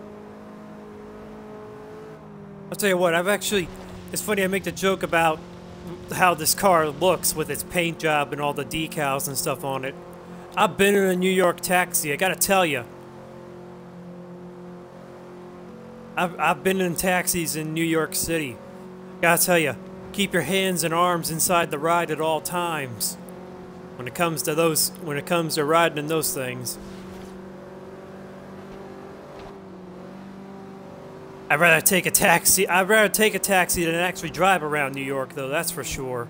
I'll tell you what, I've actually, it's funny, I make the joke about how this car looks with its paint job and all the decals and stuff on it. I've been in a New York taxi, I gotta tell you. I've, I've been in taxis in New York City. Gotta tell you, keep your hands and arms inside the ride at all times. When it comes to those, when it comes to riding in those things. I'd rather take a taxi. I'd rather take a taxi than actually drive around New York, though. That's for sure.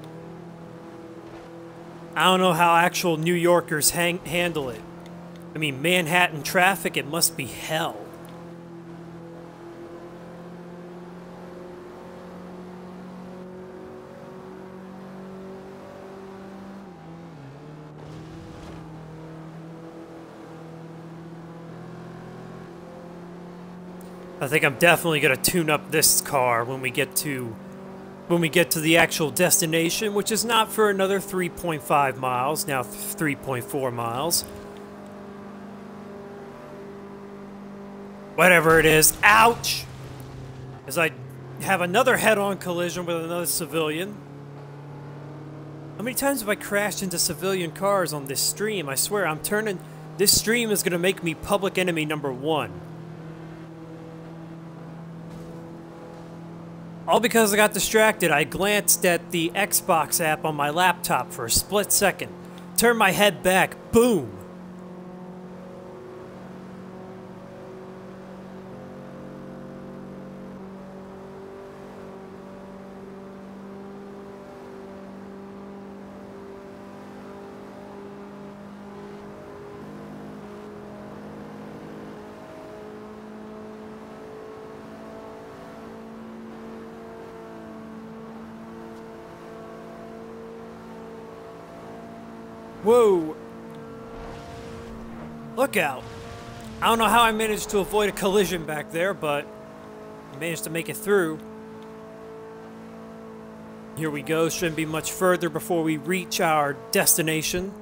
I don't know how actual New Yorkers hang, handle it. I mean, Manhattan traffic, it must be hell. I think I'm definitely gonna tune up this car when we get to when we get to the actual destination, which is not for another three point five miles, now three point four miles. Whatever it is. Ouch! As I have another head-on collision with another civilian. How many times have I crashed into civilian cars on this stream? I swear, I'm turning... This stream is gonna make me public enemy number one. All because I got distracted. I glanced at the Xbox app on my laptop for a split second. Turned my head back. Boom! Whoa! Look out! I don't know how I managed to avoid a collision back there, but I managed to make it through. Here we go. Shouldn't be much further before we reach our destination.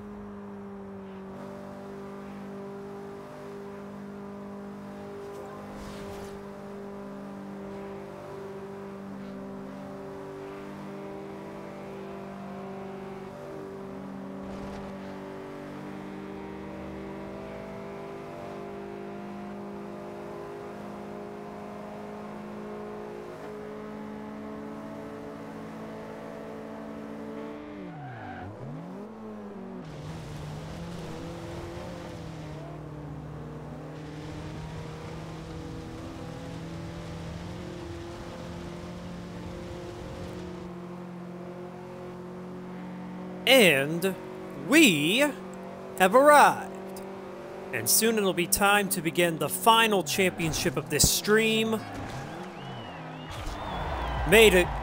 And we have arrived. And soon it'll be time to begin the final championship of this stream. Made it.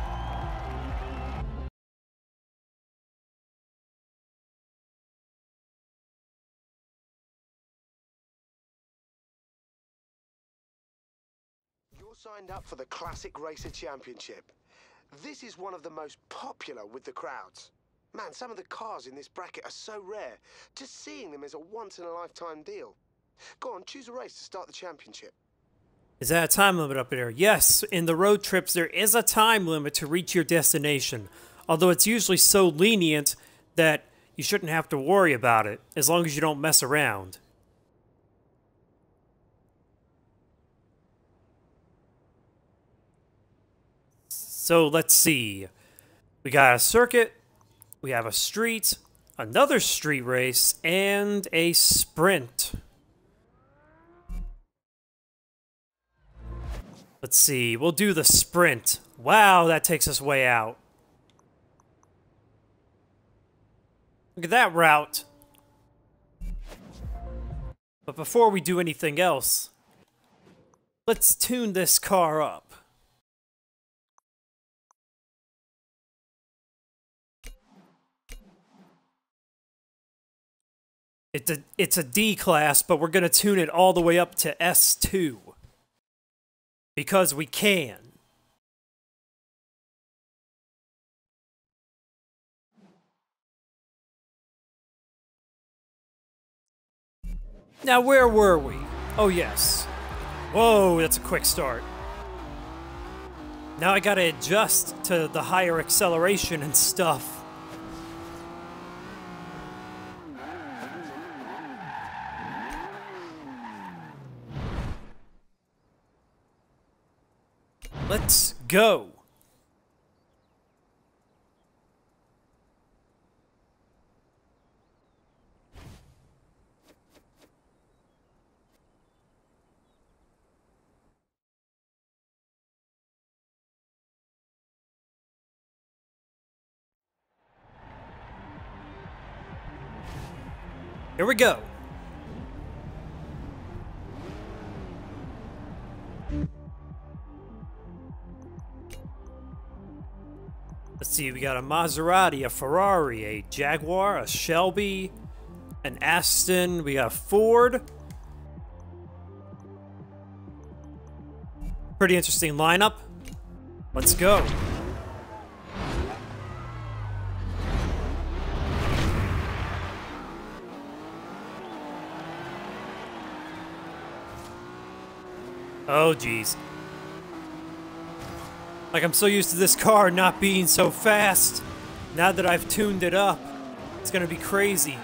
You're signed up for the Classic Racer Championship. This is one of the most popular with the crowds. Man, some of the cars in this bracket are so rare. Just seeing them is a once-in-a-lifetime deal. Go on, choose a race to start the championship. Is that a time limit up there? Yes, in the road trips there is a time limit to reach your destination. Although it's usually so lenient that you shouldn't have to worry about it, as long as you don't mess around. So let's see. We got a circuit. We have a street, another street race, and a sprint. Let's see, we'll do the sprint. Wow, that takes us way out. Look at that route. But before we do anything else, let's tune this car up. It's a, it's a D class, but we're going to tune it all the way up to S two. Because we can. Now, where were we? Oh, yes. Whoa, that's a quick start. Now I gotta adjust to the higher acceleration and stuff. Let's go. Here we go. Let's see, we got a Maserati, a Ferrari, a Jaguar, a Shelby, an Aston, we got a Ford. Pretty interesting lineup. Let's go. Oh, geez. Like, I'm so used to this car not being so fast. Now that I've tuned it up, it's gonna be crazy.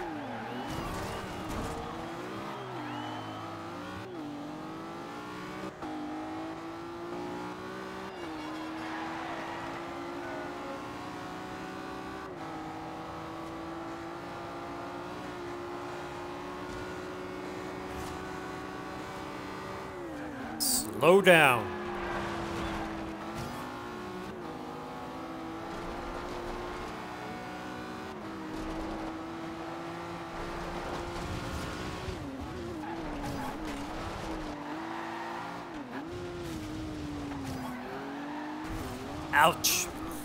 Slow down. Ouch.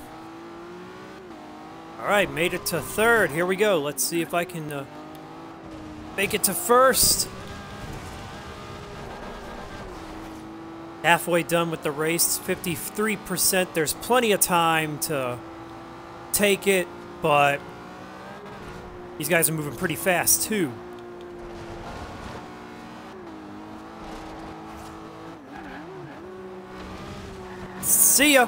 All right, made it to third. Here we go. Let's see if I can uh, make it to first. Halfway done with the race, fifty-three percent. There's plenty of time to take it, but these guys are moving pretty fast too. See ya.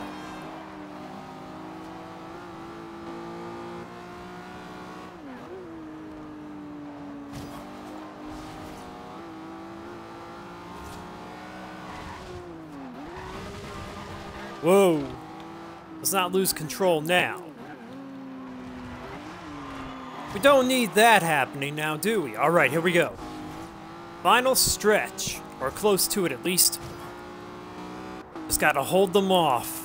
Whoa. Let's not lose control now. We don't need that happening now, do we? All right, here we go. Final stretch, or close to it at least. Just gotta hold them off.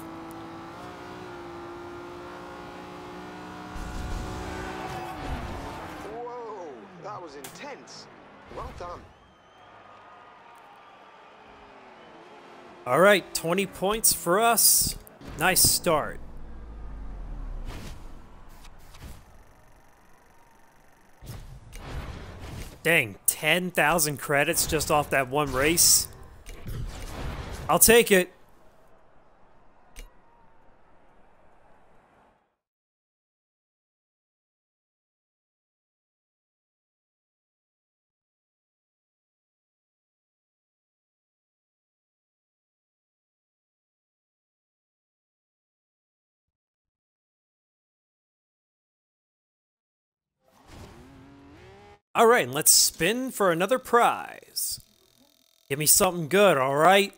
Whoa, that was intense. Well done. All right, twenty points for us. Nice start. Dang, ten thousand credits just off that one race. I'll take it. All right, let's spin for another prize. Give me something good, all right?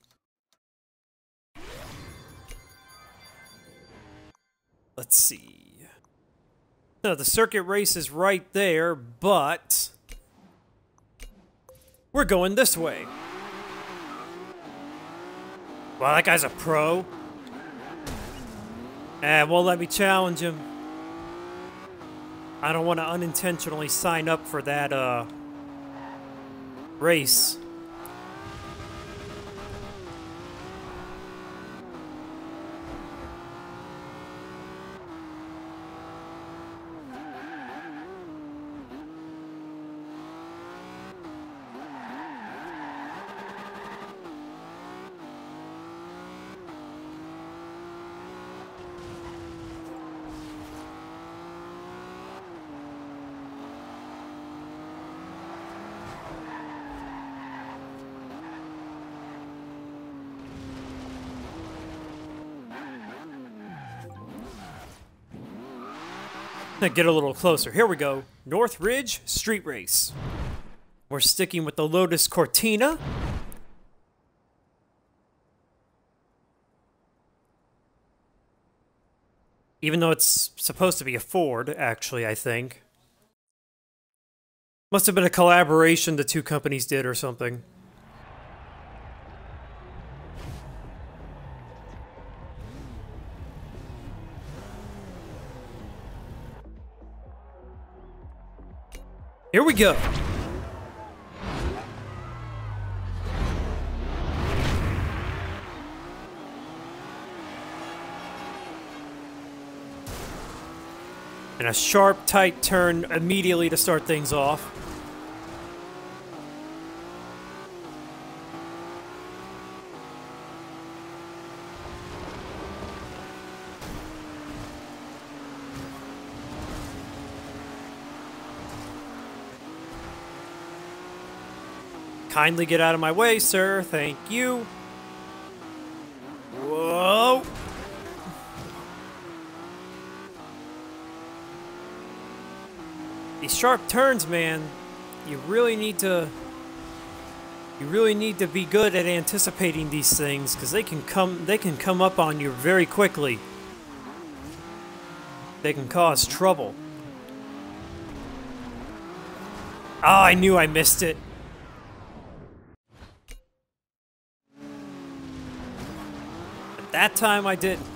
Let's see. No, the circuit race is right there, but we're going this way. Wow, that guy's a pro. Eh, won't let me challenge him. I don't want to unintentionally sign up for that, uh, race. Get a little closer. Here we go. North Ridge Street Race. We're sticking with the Lotus Cortina. Even though it's supposed to be a Ford, actually, I think. Must have been a collaboration the two companies did or something. Here we go. And a sharp, tight turn immediately to start things off. Kindly get out of my way, sir. Thank you. Whoa. These sharp turns, man, you really need to you really need to be good at anticipating these things, because they can come they can come up on you very quickly. They can cause trouble. Oh, I knew I missed it. But that time I didn't.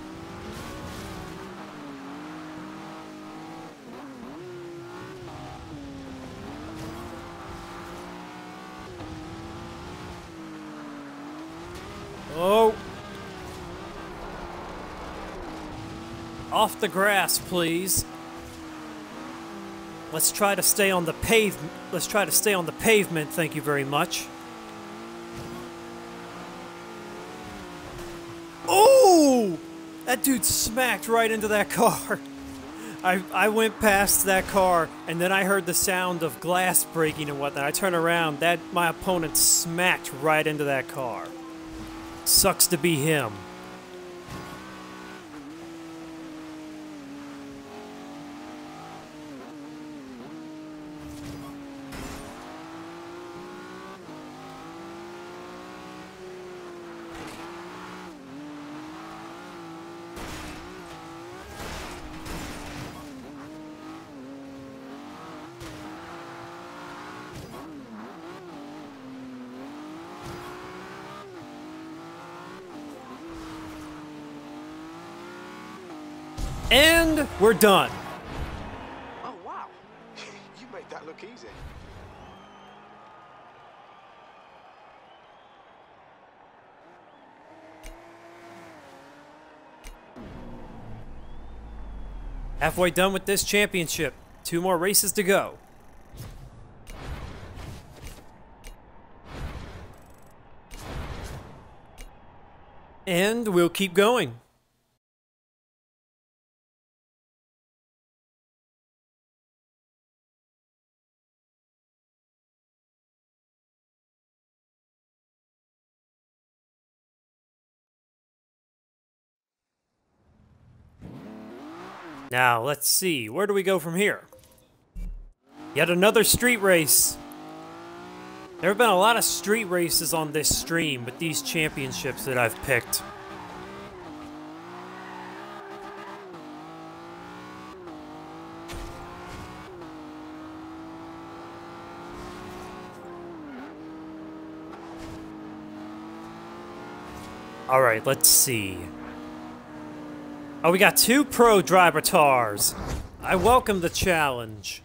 Oh. Off the grass, please. Let's try to stay on the pave. Let's try to stay on the pavement, thank you very much. Oh! That dude smacked right into that car. I, I went past that car, and then I heard the sound of glass breaking and whatnot. I turned around, that my opponent smacked right into that car. Sucks to be him. And we're done. Oh, wow. You made that look easy. Halfway done with this championship. Two more races to go. And we'll keep going. Now, let's see. Where do we go from here? Yet another street race. There have been a lot of street races on this stream with these championships that I've picked. All right, let's see. Oh, we got two pro driver tars. I welcome the challenge.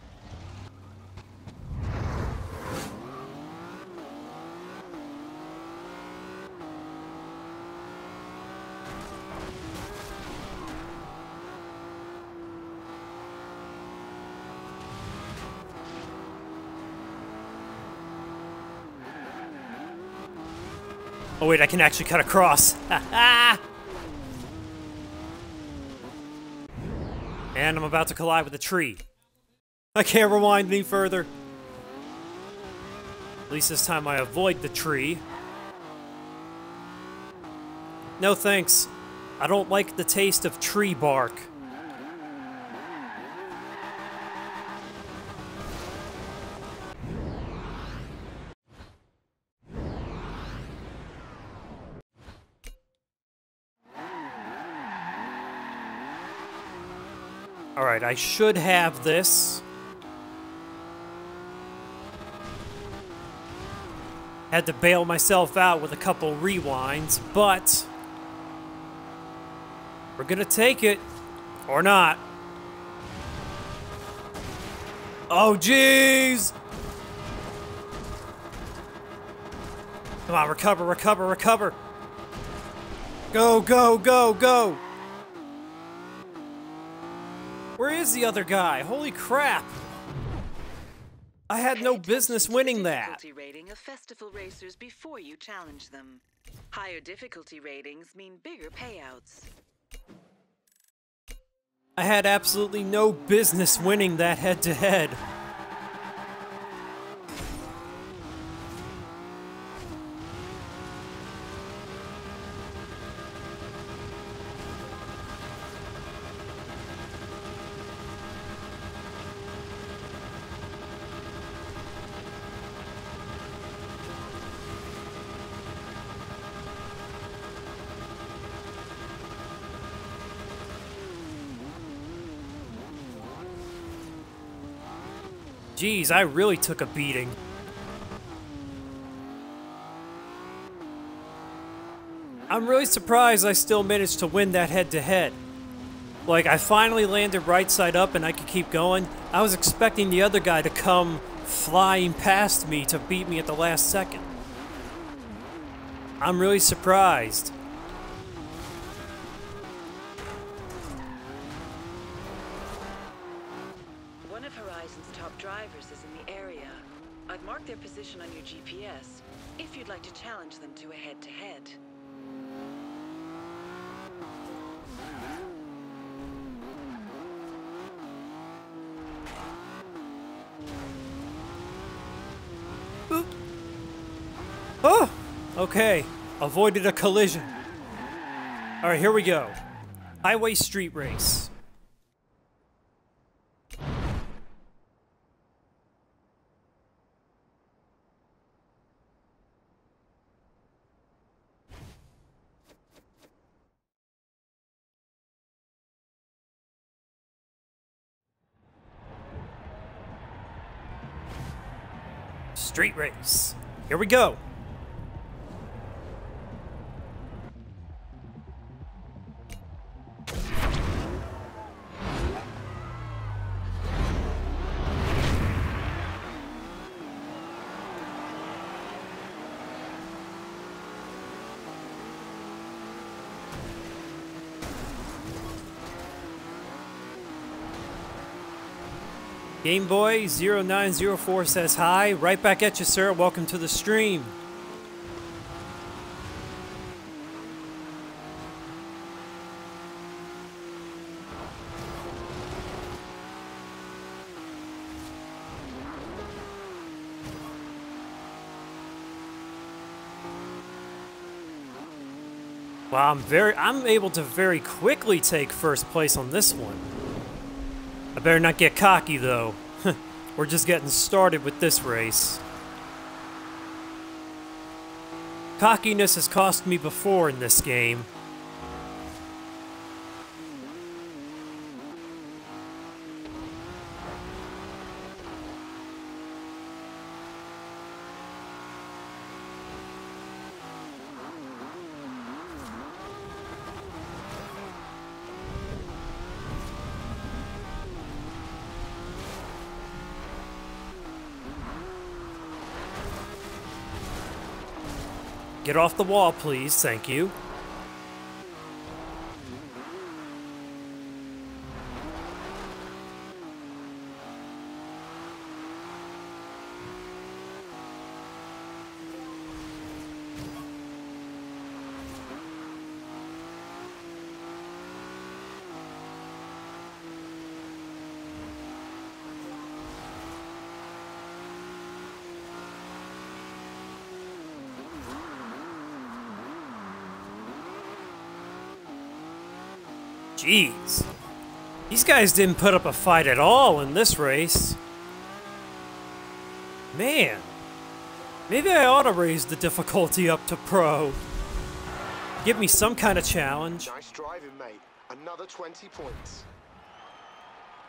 Oh wait, I can actually cut across. Ha ha! And I'm about to collide with a tree. I can't rewind any further. At least this time I avoid the tree. No thanks. I don't like the taste of tree bark. Alright, I should have this. Had to bail myself out with a couple rewinds, but we're gonna take it. Or not. Oh, jeez! Come on, recover, recover, recover! Go, go, go, go! Where is the other guy? Holy crap! I had no business winning that. Difficulty rating of festival racers before you challenge them. Higher difficulty ratings mean bigger payouts. I had absolutely no business winning that head-to-head. Jeez, I really took a beating. I'm really surprised I still managed to win that head-to-head. Like, I finally landed right side up and I could keep going. I was expecting the other guy to come flying past me to beat me at the last second. I'm really surprised. One of Horizon's top drivers is in the area. I've marked their position on your G P S, if you'd like to challenge them to a head-to-head. Boop. Oh! Okay. Avoided a collision. Alright, here we go. Highway street race. Street race. Here we go. Game Boy zero nine zero four says hi. Right back at you, sir. Welcome to the stream. Wow, I'm very I'm able to very quickly take first place on this one. I better not get cocky, though. We're just getting started with this race. Cockiness has cost me before in this game. Get off the wall, please. Thank you. Jeez. These guys didn't put up a fight at all in this race. Man. Maybe I ought to raise the difficulty up to pro. Give me some kind of challenge. Nice driving, mate. Another twenty points.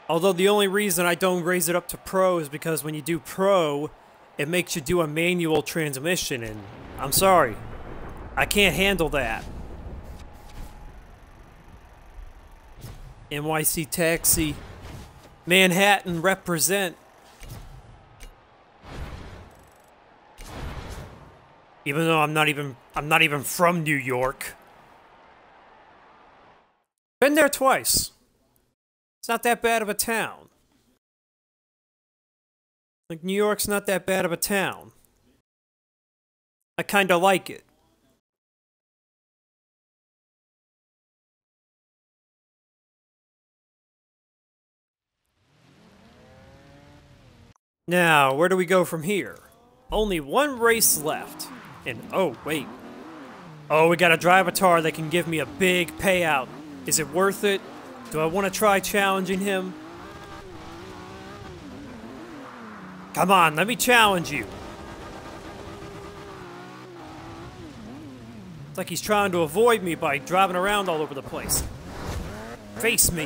Although the only reason I don't raise it up to Pro is because when you do Pro, it makes you do a manual transmission, and I'm sorry, I can't handle that. N Y C Taxi, Manhattan represent. Even though I'm not even I'm not even from New York. Been there twice. It's not that bad of a town. Like, New York's not that bad of a town. I kinda like it. Now, where do we go from here? Only one race left. And, oh, wait. Oh, we got a Drivatar that can give me a big payout. Is it worth it? Do I want to try challenging him? Come on, let me challenge you. It's like he's trying to avoid me by driving around all over the place. Face me.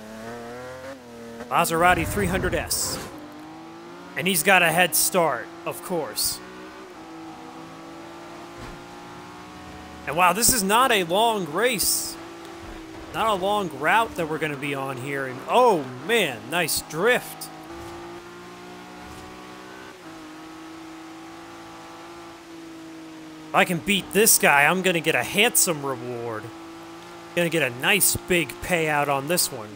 Maserati three hundred S. And he's got a head start, of course. And wow, this is not a long race. Not a long route that we're going to be on here. And oh man, nice drift. If I can beat this guy, I'm going to get a handsome reward. Going to get a nice big payout on this one.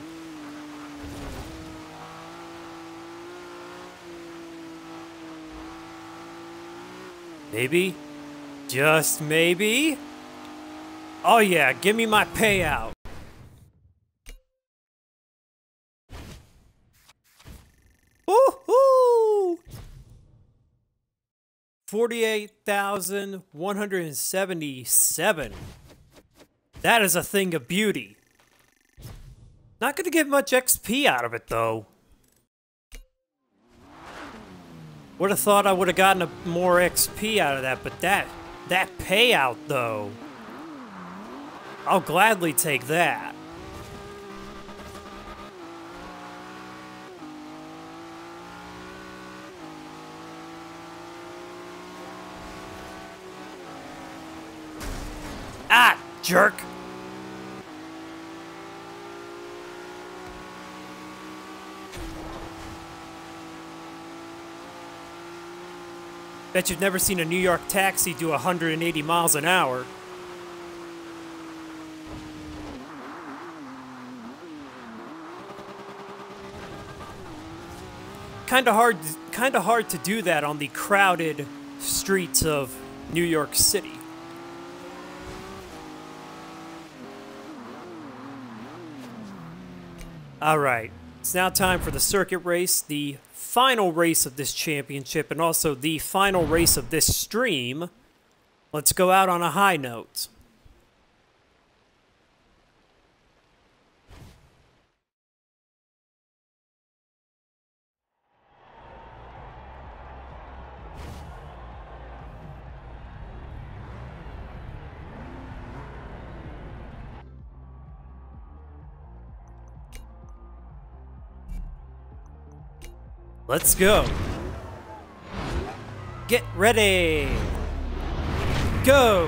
Maybe? Just maybe? Oh yeah, give me my payout. Woohoo! forty-eight thousand one hundred seventy-seven. That is a thing of beauty. Not gonna get much X P out of it though. Would have thought I would have gotten a more X P out of that, but that that payout though, I'll gladly take that. Ah, jerk. Bet you've never seen a New York taxi do one hundred eighty miles an hour. Kinda hard, kinda hard to do that on the crowded streets of New York City. Alright, it's now time for the circuit race, the final race of this championship, and also the final race of this stream. Let's go out on a high note. Let's go. Get ready. Go.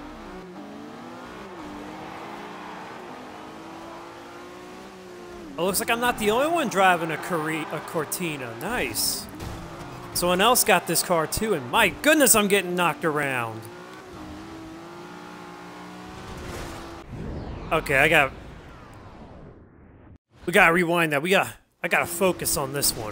It looks like I'm not the only one driving a, Cori a Cortina. Nice. Someone else got this car too, and my goodness, I'm getting knocked around. Okay, I got... We gotta rewind that. We got... I gotta focus on this one.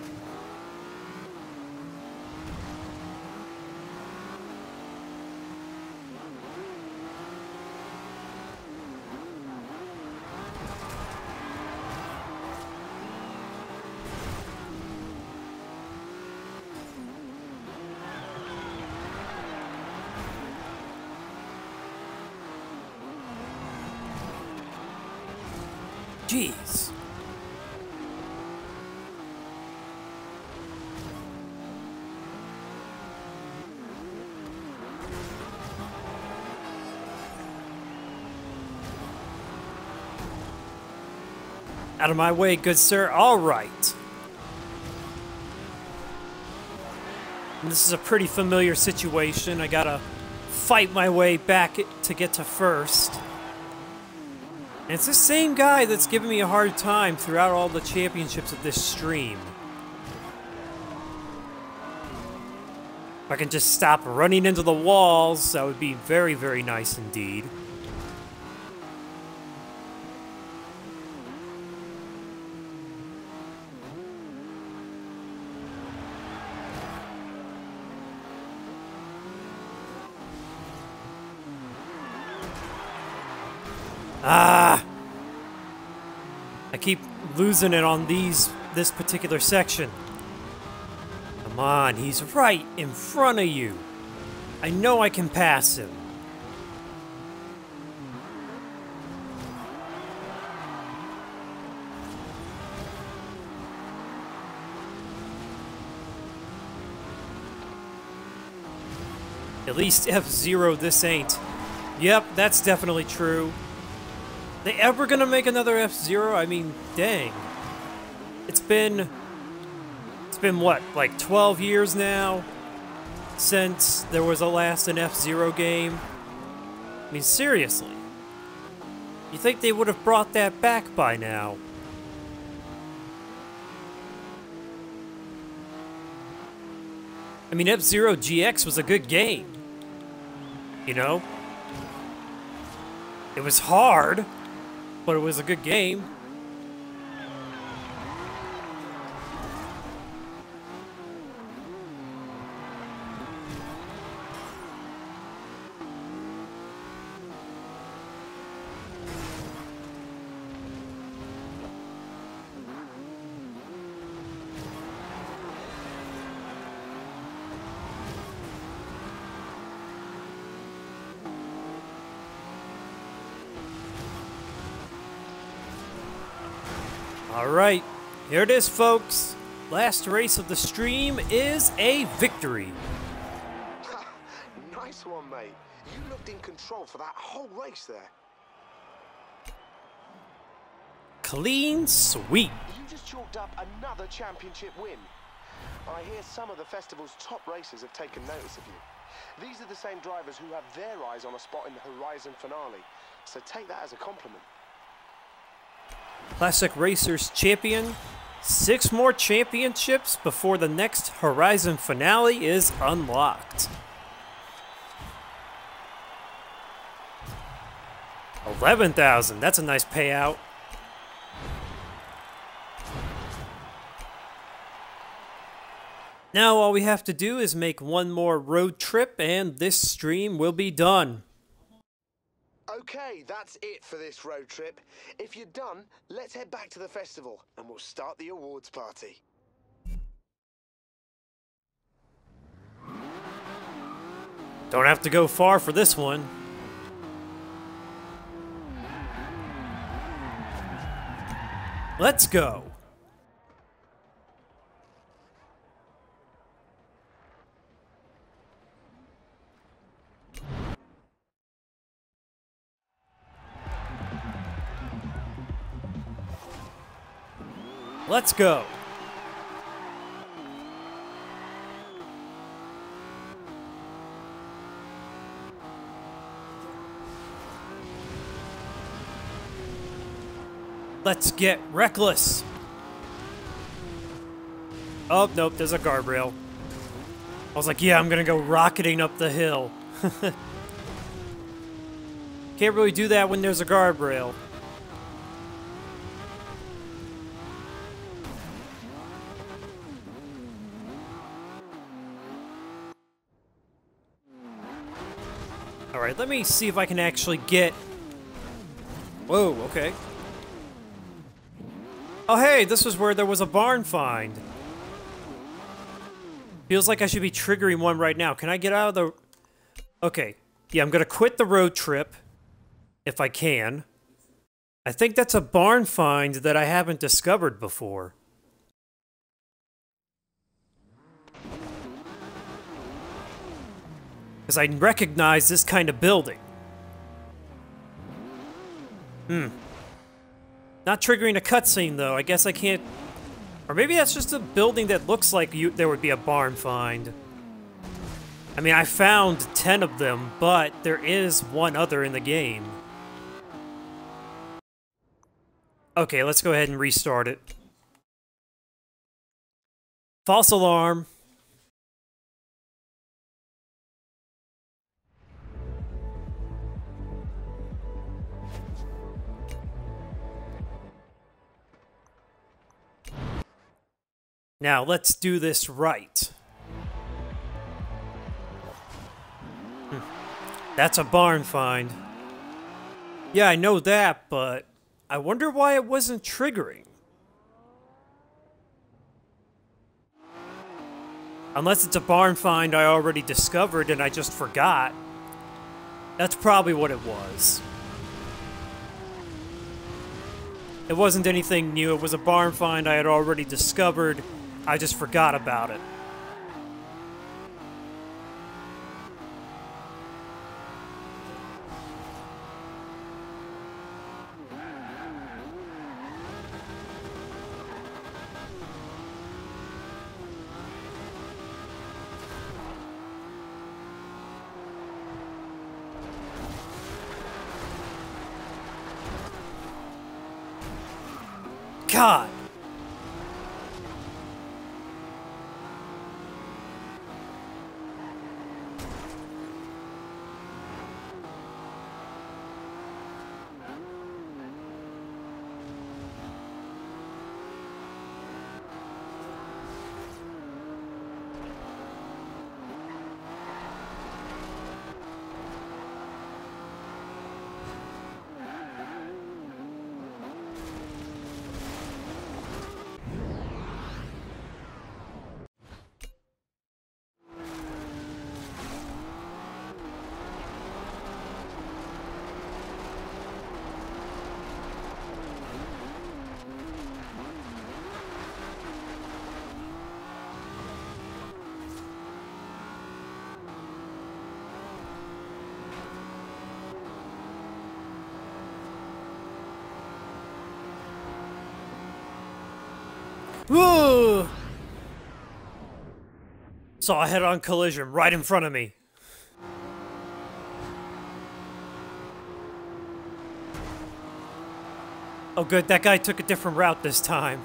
Jeez. Out of my way, good sir. All right. And this is a pretty familiar situation. I gotta fight my way back to get to first. And it's the same guy that's giving me a hard time throughout all the championships of this stream. If I can just stop running into the walls, that would be very, very nice indeed. Ah! I keep losing it on these, this particular section. Come on, he's right in front of you. I know I can pass him. At least F-Zero this ain't. Yep, that's definitely true. They ever gonna make another F-Zero? I mean, dang. It's been... It's been, what, like twelve years now? Since there was a last an F-Zero game? I mean, seriously. You think they would have brought that back by now? I mean, F-Zero G X was a good game. You know? It was hard. But it was a good game. Alright, here it is, folks. Last race of the stream is a victory. Nice one, mate. You looked in control for that whole race there. Clean sweep. You just chalked up another championship win. I hear some of the festival's top racers have taken notice of you. These are the same drivers who have their eyes on a spot in the Horizon finale, so take that as a compliment. Classic Racers champion. Six more championships before the next Horizon finale is unlocked. eleven thousand, that's a nice payout. Now all we have to do is make one more road trip and this stream will be done. Okay, that's it for this road trip. If you're done, let's head back to the festival and we'll start the awards party. Don't have to go far for this one. Let's go. Let's go. Let's get reckless. Oh, nope, there's a guardrail. I was like, yeah, I'm gonna go rocketing up the hill. Can't really do that when there's a guardrail. Alright, let me see if I can actually get... Whoa, okay. Oh hey, this was where there was a barn find. Feels like I should be triggering one right now. Can I get out of the... Okay. Yeah, I'm gonna quit the road trip. If I can. I think that's a barn find that I haven't discovered before. Because I recognize this kind of building. Hmm. Not triggering a cutscene, though. I guess I can't... Or maybe that's just a building that looks like you there would be a barn find. I mean, I found ten of them, but there is one other in the game. Okay, let's go ahead and restart it. False alarm. Now, let's do this right. Hmm. That's a barn find. Yeah, I know that, but I wonder why it wasn't triggering. Unless it's a barn find I already discovered and I just forgot. That's probably what it was. It wasn't anything new, it was a barn find I had already discovered. I just forgot about it. God! Whoa! Saw a head-on collision right in front of me. Oh good, that guy took a different route this time.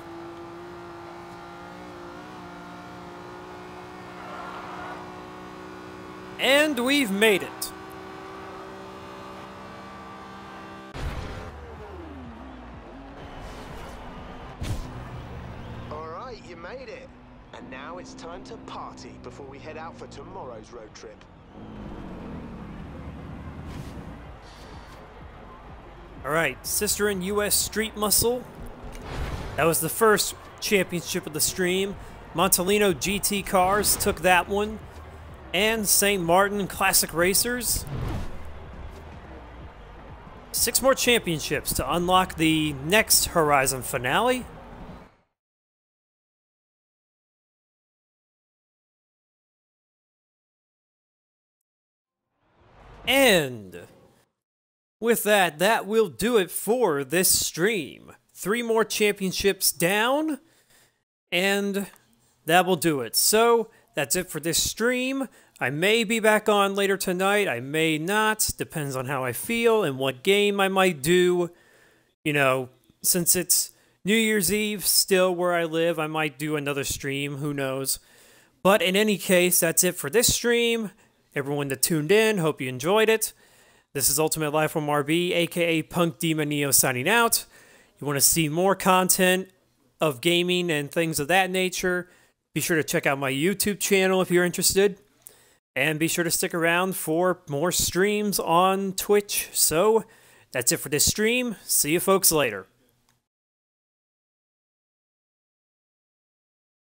And we've made it. You made it. And now it's time to party before we head out for tomorrow's road trip. Alright, Sisterin U S Street Muscle. That was the first championship of the stream. Montalino G T Cars took that one. And Saint Martin Classic Racers. Six more championships to unlock the next Horizon finale. And with that, that will do it for this stream. Three more championships down, and that will do it. So, that's it for this stream. I may be back on later tonight, I may not. Depends on how I feel and what game I might do. You know, since it's New Year's Eve still where I live, I might do another stream, who knows. But in any case, that's it for this stream. Everyone that tuned in, hope you enjoyed it. This is Ultimate Lifeform R B, aka Punk Demon Neo signing out. You want to see more content of gaming and things of that nature, be sure to check out my YouTube channel if you're interested. And be sure to stick around for more streams on Twitch. So, that's it for this stream. See you folks later.